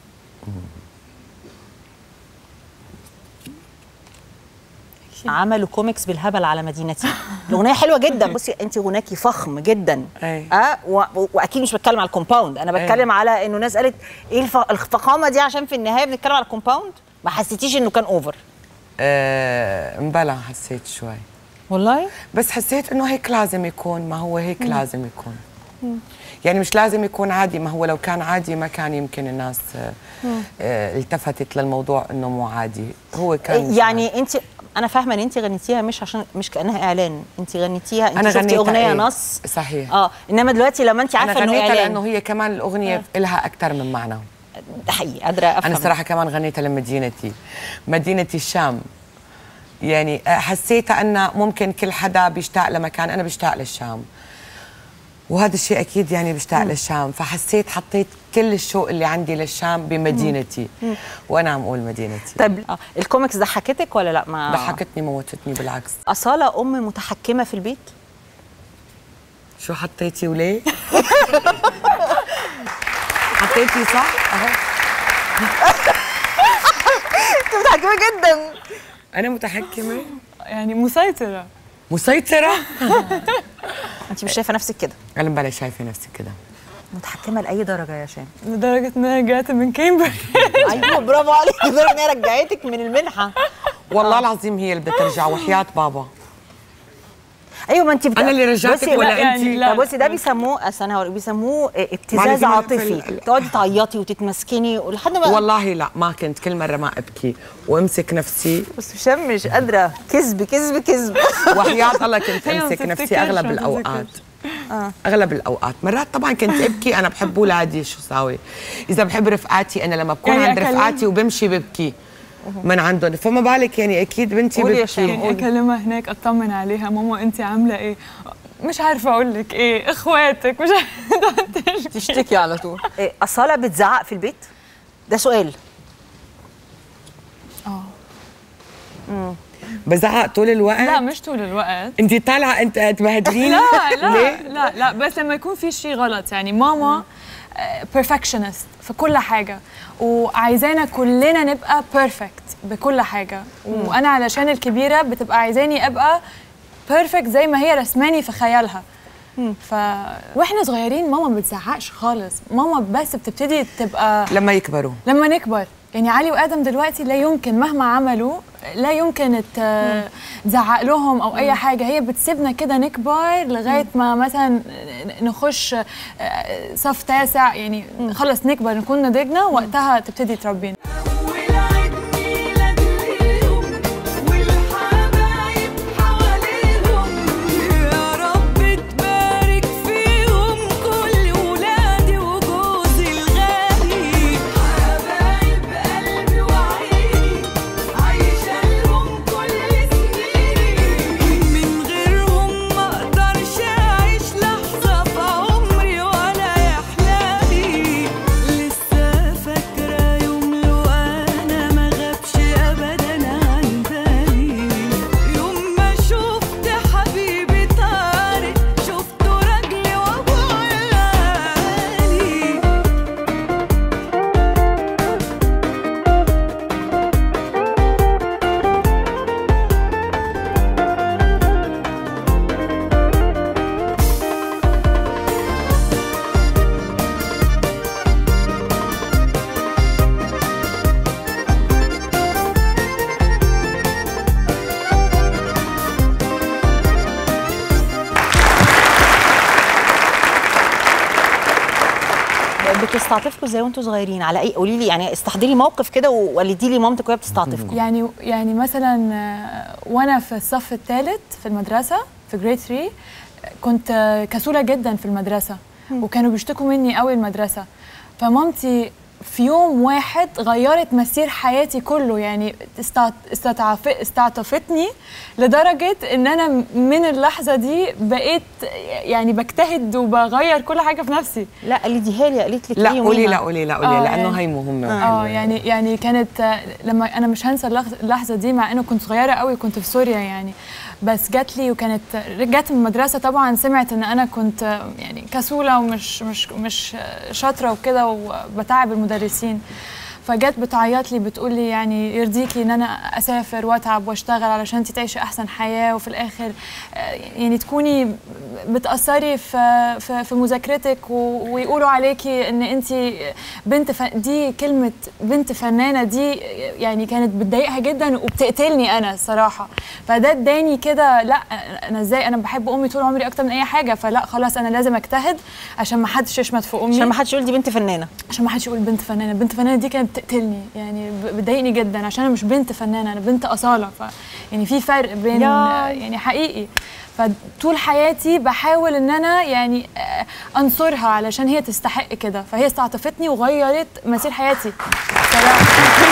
عملوا كوميكس بالهبل على مدينتي. الاغنيه حلوه جدا. بصي انت غناكي فخم جدا أي. اه و... واكيد مش بتكلم على الكومباوند، انا بتكلم أي. على انه ناس قالت ايه الف... الفخامه دي، عشان في النهايه بنتكلم على الكومباوند. ما حسيتيش انه كان اوفر؟ آه مبلا حسيت شوي والله، بس حسيت انه هيك لازم يكون، ما هو هيك مم. لازم يكون مم. يعني مش لازم يكون عادي، ما هو لو كان عادي ما كان يمكن الناس آه التفتت للموضوع انه مو عادي. هو كان يعني انت، انا فاهمه ان انت غنيتيها مش عشان مش كانها اعلان، انت غنيتيها انت أنا شفتي اغنيه ايه؟ نص صحيح اه انما دلوقتي لما انت عارفه انه اعلان، لانه هي كمان الاغنيه آه. لها اكثر من معنى. حقيقي قادره افهم. انا صراحه كمان غنيتها لمدينتي، مدينتي الشام. يعني حسيتها ان ممكن كل حدا بيشتاق لمكان، انا بشتاق للشام وهذا الشيء اكيد يعني بشتاق للشام، فحسيت حطيت كل الشوق اللي عندي للشام بمدينتي مم. وانا عم اقول مدينتي. طيب آه. الكوميكس ضحكتك ولا لا؟ ما ضحكتني موتتني بالعكس. أصالة ام متحكمه في البيت؟ شو حطيتي وليه؟ حطيتي صح؟ اهو انت متحكمه جدا. انا متحكمه يعني مسيطره مسيطره. انت مش شايفه نفسك كده؟ انا بلا شايفه نفسي كده. متحكمه لاي درجه يا شام؟ لدرجه ان انا رجعت من كامبريدج. ايوه برافو عليك، لدرجه ان هي رجعتك من المنحه. والله العظيم هي اللي بدها ترجع وحياه بابا. ايوه ما انت بت... انا اللي رجعتك ولا انت؟ يعني بصي ده بيسموه اصل انا بيسموه ابتزاز عاطفي، تقعدي تعيطي وتتمسكني ولحد ما والله لا ما كنت، كل مره ما ابكي وامسك نفسي. بس شام مش قادره، كذب كذب كذب. وحياه الله كنت امسك نفسي اغلب الاوقات. آه. اغلب الاوقات، مرات طبعا كنت ابكي. انا بحب اولادي، شو ساوي؟ اذا بحب رفقاتي انا لما بكون يعني عند رفقاتي وبمشي ببكي من عندهم، فما بالك يعني اكيد بنتي ببكي. يعني اكلمها هناك اطمن عليها، ماما انت عامله ايه؟ مش عارفه اقول لك ايه، اخواتك مش عارفه تشتكي على طول. إيه أصالة بتزعق في البيت؟ ده سؤال. اه امم بزعق طول الوقت؟ لا مش طول الوقت. انت طالعه انت تبهدليني؟ لا لا لا لا بس لما يكون في شيء غلط. يعني ماما بيرفكشنست في كل حاجه وعايزانا كلنا نبقى بيرفكت بكل حاجه، وانا علشان الكبيره بتبقى عايزاني ابقى بيرفكت زي ما هي رسماني في خيالها. ف واحنا صغيرين ماما ما بتزعقش خالص، ماما بس بتبتدي تبقى لما يكبروا، لما نكبر. يعني علي وادم دلوقتي لا يمكن مهما عملوا لا يمكن تزعق لهم او اي حاجه، هي بتسيبنا كده نكبر لغايه ما مثلا نخش صف تاسع، يعني خلص نكبر نكون نضجنا، وقتها تبتدي تربينا. لسه فاكرة يوم بتستعطفكم ازاي وانتوا صغيرين؟ على اي قولي لي يعني، استحضري موقف كده وولدي لي مامتك وهي بتستعطفكم. يعني يعني مثلا آه، وانا في الصف الثالث في المدرسه في جريد ثلاثة كنت آه، كسوله جدا في المدرسه وكانوا بيشتكوا مني قوي المدرسه، فمامتي في يوم واحد غيرت مسير حياتي كله. يعني استعطف استعطفتني لدرجة ان انا من اللحظة دي بقيت يعني بجتهد وبغير كل حاجة في نفسي. لا اللي ديها لي قالت لك لا قولي لا قولي لا قولي لانه هي مهمة. اه يعني يعني كانت لما انا مش هنسى اللحظة دي مع انه كنت صغيرة قوي، كنت في سوريا يعني، بس جات لي وكانت رجعت من المدرسة طبعا سمعت ان انا كنت يعني كسولة ومش مش مش شاطرة وكده وبتعب المدرسين، فجت بتعيط لي بتقول لي يعني يرضيكي ان انا اسافر واتعب واشتغل علشان انت تعيشي احسن حياه وفي الاخر يعني تكوني بتاثري في في, في مذاكرتك ويقولوا عليكي ان انت بنت ف... دي كلمه بنت فنانه دي يعني كانت بتضايقها جدا وبتقتلني انا الصراحه. فده اداني كده لا انا ازاي انا بحب امي طول عمري اكتر من اي حاجه، فلا خلاص انا لازم اجتهد عشان ما حدش يشمت في امي، عشان ما حدش يقول دي بنت فنانه، عشان ما حدش يقول بنت فنانه. بنت فنانه دي كانت بتقتلني يعني بتضايقني جدا عشان انا مش بنت فنانه، انا بنت اصاله. ف يعني في فرق بين يعني حقيقي. فطول حياتي بحاول ان انا يعني انصرها علشان هي تستحق كده، فهي استعطفتني وغيرت مسير حياتي صراحه.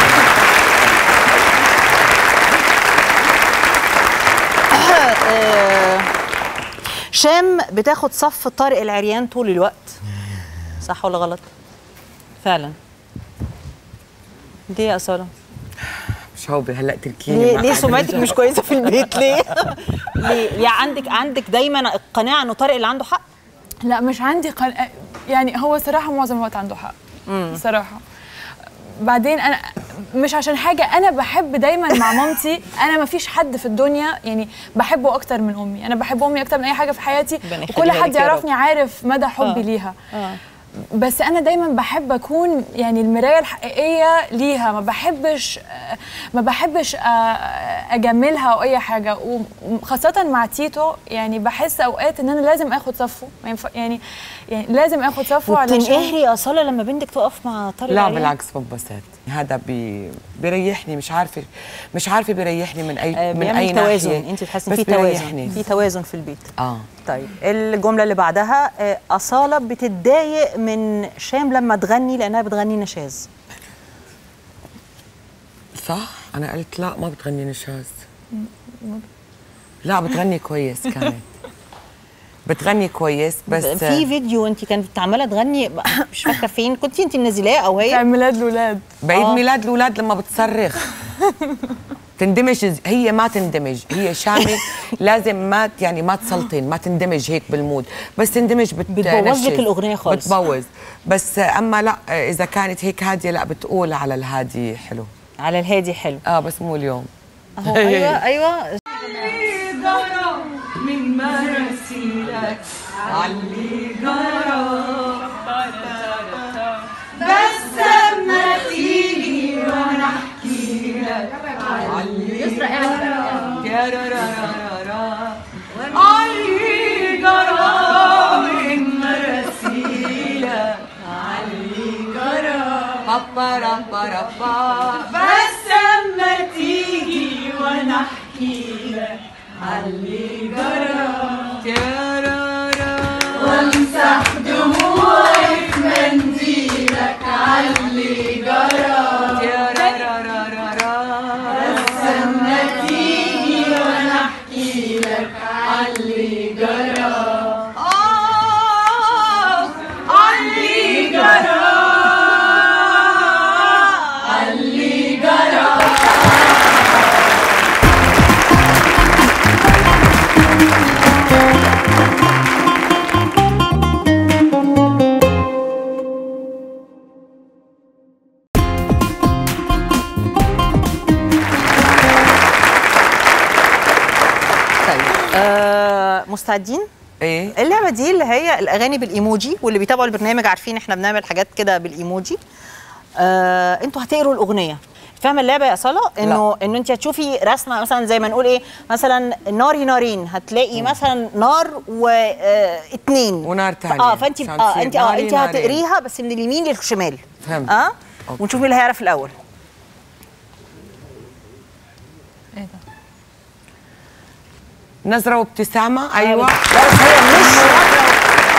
شام بتاخد صف طارق العريان طول الوقت، صح ولا غلط؟ فعلا. ليه يا أصالة؟ مش هو هلا تركيني ليه, ليه سمعتك مش كويسه في البيت ليه؟ ليه؟ يعني عندك عندك دايما القناعه انه طارق اللي عنده حق؟ لا مش عندي قن... يعني هو صراحه معظم الوقت عنده حق صراحه. بعدين انا مش عشان حاجه، انا بحب دايما مع مامتي، انا ما فيش حد في الدنيا يعني بحبه اكتر من امي، انا بحب امي اكتر من اي حاجه في حياتي وكل حد يعرفني عارف مدى حبي آه. ليها آه. بس انا دايما بحب اكون يعني المرايه الحقيقيه ليها، ما بحبش ما بحبش اجملها او اي حاجه، وخاصه مع تيتو يعني بحس اوقات ان انا لازم اخد صفه يعني يعني لازم اخد صفه علشان. وبتنقهري يا صاله لما بنتك تقف مع طارق؟ لا بالعكس ببسط، هذا بي بيريحني، مش عارفه مش عارفه بيريحني من اي من اي توازن. ناحيه. انت بتحسي في توازن، في توازن في البيت. اه طيب الجمله اللي بعدها، أصالة بتتضايق من شام لما تغني لانها بتغني نشاز. صح؟ انا قلت لا ما بتغني نشاز. لا بتغني كويس كانت بتغني كويس بس في فيديو انت كانت عماله تغني مش فاكره فين، كنتي انت منزلاه او هي؟ عيد ميلاد الاولاد. بعيد آه. ميلاد الاولاد لما بتصرخ تندمج، هي ما تندمج، هي شامي لازم ما يعني ما تسلطن، ما تندمج هيك بالمود، بس تندمج بتبوظ لك الاغنيه خالص، بتبوظ. بس اما لا اذا كانت هيك هاديه لا بتقول على الهادي حلو، على الهادي حلو. اه بس مو اليوم. اهو ايوه ايوه من مراسيلك علي جرى، بس اما تيجي وانا احكي لك علي جرى علي جرى من مراسيلك علي جرى بابا بابا، بس اما تيجي وانا احكي لك علي جرى وامسح دموعي في منديلك علي جرى، بس اما تيجي وانا احكي لك علي جرى. اه علي جرى علي جرى. مستعدين؟ ايه اللعبه دي اللي هي الاغاني بالايموجي، واللي بيتابعوا البرنامج عارفين احنا بنعمل حاجات كده بالايموجي. آه، انتوا هتقروا الاغنيه، فاهمه اللعبه يا اصاله؟ انه انه انت هتشوفي رسمه مثلا زي ما نقول ايه، مثلا ناري نارين، هتلاقي مثلا نار واثنين ونار ثانيه. اه فانت اه انت اه انت هتقريها بس من اليمين للشمال. فهمت. اه ونشوف مين اللي هيعرف الاول. ايه ده؟ نظرة وابتسامة. ايوه لا بس هي مش نظرة.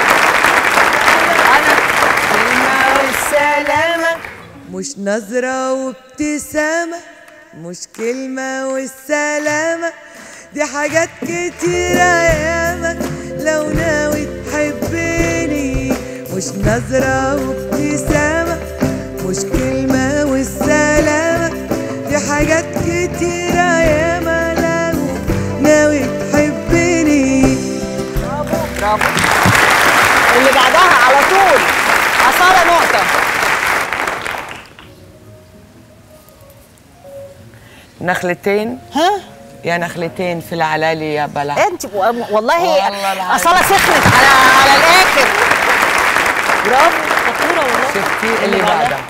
انا كلمة والسلامة. مش نظرة وابتسامة، مش كلمة والسلامة، دي حاجات كتيرة ياما لو ناوي تحبني. مش نظرة وابتسامة، مش كلمة والسلامة، دي حاجات كتيرة ياما لو ناوي تحبني. برافو برافو. اللي بعدها على طول أصالة نقطة. نخلتين. ها؟ يا نخلتين في العلالي يا بلع. انت والله أصالة سخنت على على الآخر. برافو شطورة والله. شفتي اللي بعدها؟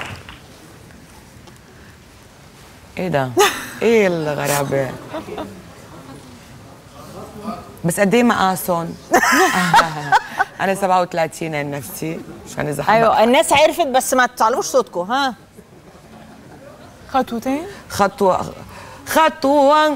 ايه ده؟ ايه الغرابة؟ بس قد ايه مقاسهم؟ أنا سبعة وثلاثين نفسي عشان إذا حبك. أيوه الناس عرفت بس ما تعلوش صوتكم. ها؟ خطوتين. خطوة خطوة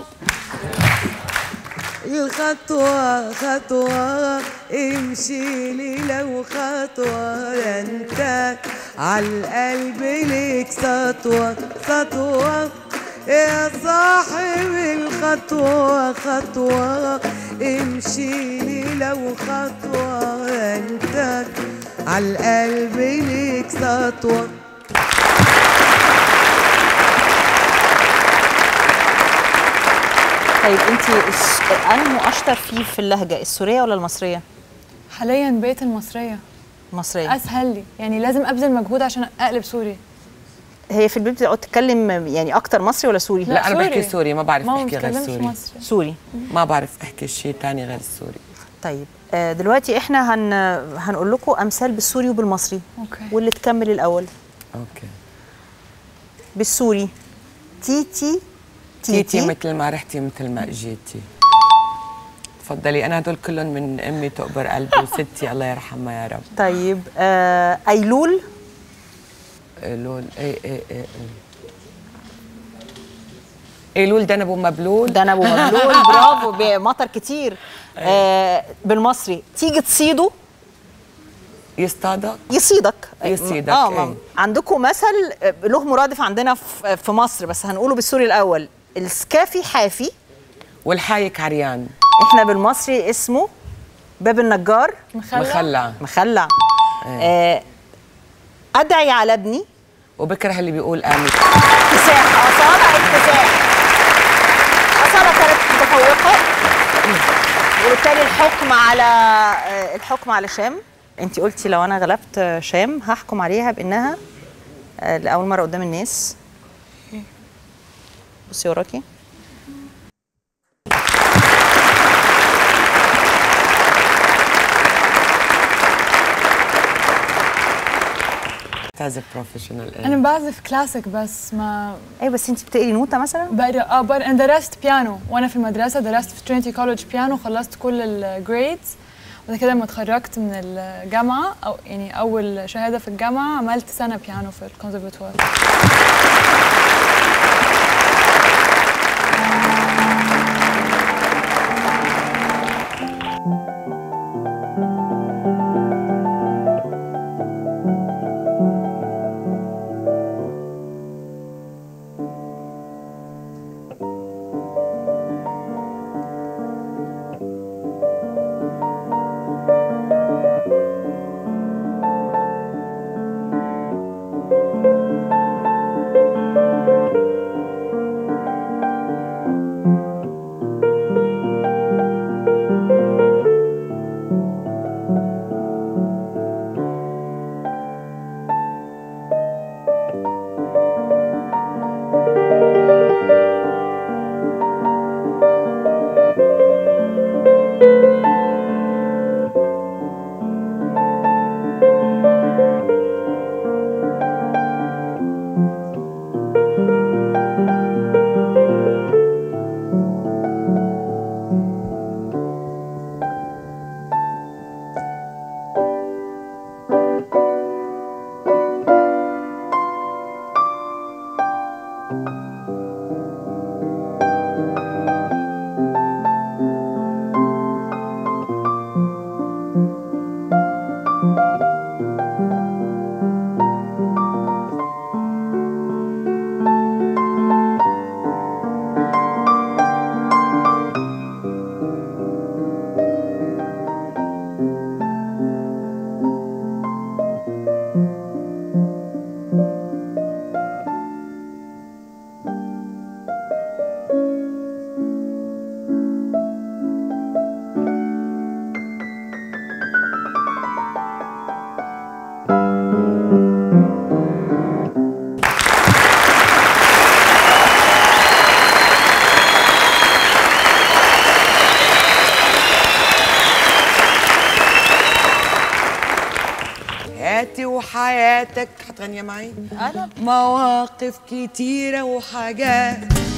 الخطوة خطوة امشي لي لو خطوة، انت عالقلب ليك سطوة سطوة يا صاحب الخطوة خطوة امشي لي لو خطوة، انت عالقلب ليك سطوة. طيب انت انهي اشطر فيه في اللهجه، السوريه ولا المصريه؟ حاليا بقيت المصريه. المصريه اسهل لي، يعني لازم ابذل مجهود عشان اقلب سوري. هي في البيت بتقعد تتكلم يعني اكتر مصري ولا سوري؟ لا, لا انا بحكي سوري، ما بعرف احكي غير سوري. مصري. سوري ما بعرف احكي شيء ثاني غير السوري. طيب دلوقتي احنا هن هنقول لكم امثال بالسوري وبالمصري. اوكي. واللي تكمل الاول. اوكي. بالسوري تيتي تيتي, تيتي مثل ما رحتي مثل ما اجيتي. تفضلي. انا هدول كلهم من امي تقبر قلبي وستي الله يرحمها يا رب. طيب آه ايلول. ايلول اي اي اي ايلول دنب ومبلول. دنب ومبلول برافو. بمطر كتير. آه بالمصري تيجي تصيده. يصطادك. يصيدك. يصيدك. اه ايه. عندكم مثل له مرادف عندنا في مصر بس هنقوله بالسوري الاول. السكافي حافي والحايك عريان. احنا بالمصري اسمه باب النجار مخلع. مخلع مخلع. ايه. آه ادعي على ابني وبكره اللي بيقول امين. اكتساح. اصاله اكتساح. اصاله كانت متفوقه وبالتالي الحكم على الحكم على شام. انت قلتي لو انا غلبت شام هحكم عليها بانها لاول مره قدام الناس. بصي وراكي. بتعزف بروفيشنال ايه؟ انا بعزف كلاسيك بس ما. ايه بس انت بتقري نوته مثلا؟ بقرا اه بقرا. انا درست بيانو وانا في المدرسه، درست في ترينيتي كولج بيانو، خلصت كل الجريدز. وبعد كده لما اتخرجت من الجامعه او يعني اول شهاده في الجامعه عملت سنه بيانو في الكونسرفاتوار. حياتي وحياتك هتغني معي؟ أنا مواقف كتيرة وحاجات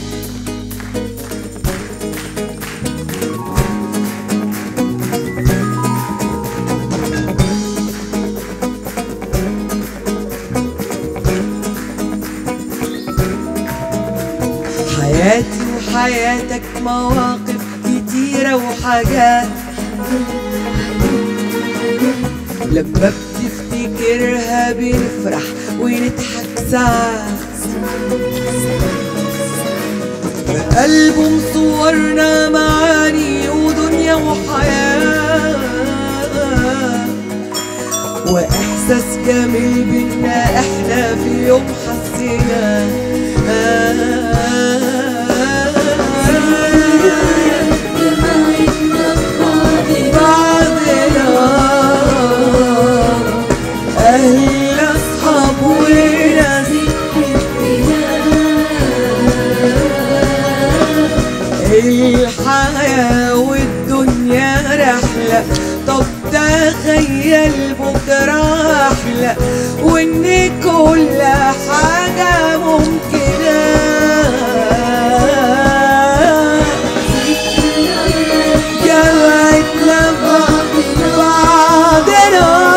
حياتي وحياتك مواقف كتيرة وحاجات لما بتفتكرها بنفرح ونضحك ساعات بقلبه مصورنا معاني ودنيا وحياة وإحساس جميل بينا إحنا في يوم حسينا أهل أصحاب وناس الحياة والدنيا رحلة طب تخيل بكرة أحلى وإن كل حاجة ممكنة جمعتنا بعضنا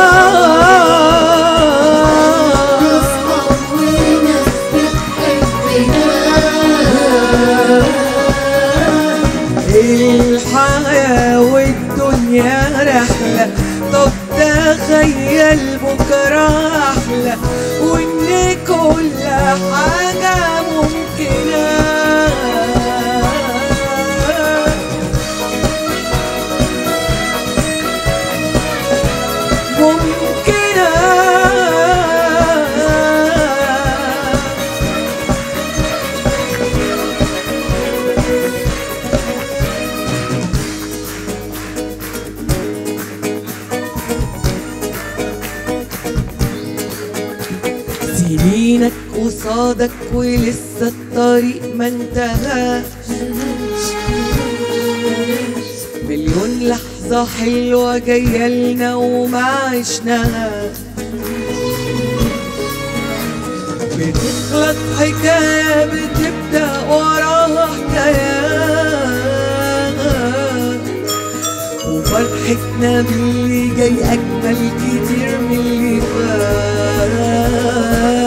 الحياة والدنيا رحلة طب تخيل بكرة أحلى وإن كل حاجة ممكنة سنينك قصادك ولسه الطريق ما انتهاش مليون لحظة حلوة جاية لنا وما عشناهاش بتخلق حكاية بتبدأ وراها حكايات وفرحتنا باللي جاي أجمل كتير من اللي فات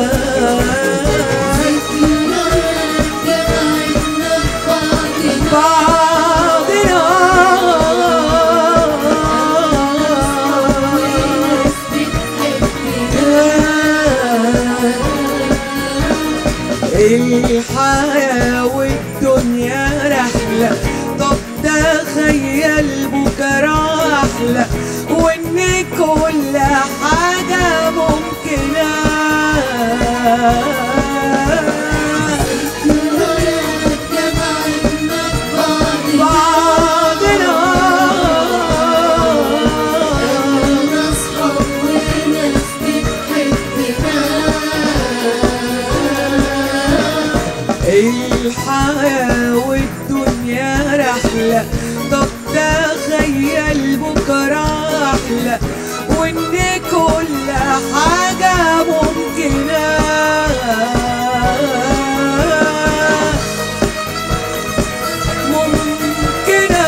الحياة والدنيا رحلة طب تخيل بكرة أحلى وإن كل حاجة ممكنة الحياة والدنيا رحلة طب تخيل بكرة أحلى وإن كل حاجة ممكنة ممكنة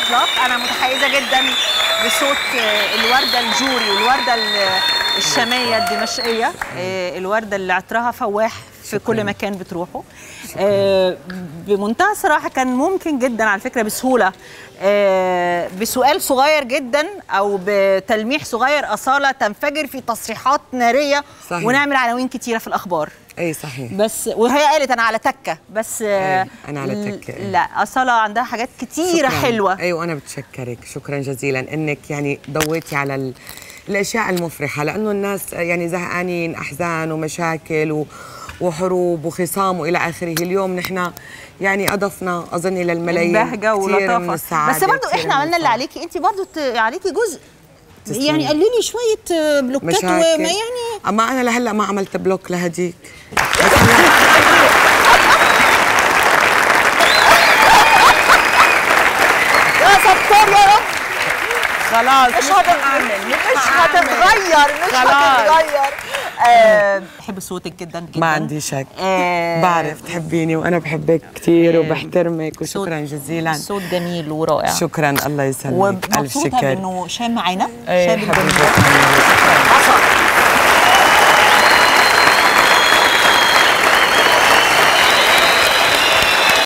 الاطلاق. انا متحيزه جدا بصوت الورده الجوري والورده الشاميه الدمشقيه، الورده اللي عطرها فواح في كل مكان بتروحه. بمنتهى الصراحه كان ممكن جدا على فكره بسهوله بسؤال صغير جدا او بتلميح صغير اصاله تنفجر في تصريحات ناريه صحيح. ونعمل عناوين كتيره في الاخبار. اي صحيح. بس وهي قالت انا على تكه بس أي انا على تكه. لا اصاله عندها حاجات كتيره شكراً. حلوه. ايوه وانا بتشكرك شكرا جزيلا انك يعني ضويتي على ال... الاشياء المفرحه، لانه الناس يعني زهقانين، احزان ومشاكل و... وحروب وخصام والى اخره. اليوم نحن يعني اضفنا اظن للملايين بهجه ولطافه، بس برضو احنا عملنا اللي عليكي، انت برضو عليكي جزء تسلم. يعني قللي شويه بلوكات وما يعني اما انا لهلا ما عملت بلوك لهديك. يا ستار يا رب خلاص مش هتتعمل مش هتتغير مش هتتغير. أه بحب صوتك جدا جدا ما عندي شك. أه بعرف تحبيني وانا بحبك كثير وبحترمك وشكرا جزيلا. صوت جميل ورائع. شكرا الله يسلمك. ومبسوطه بانه شام معانا. شام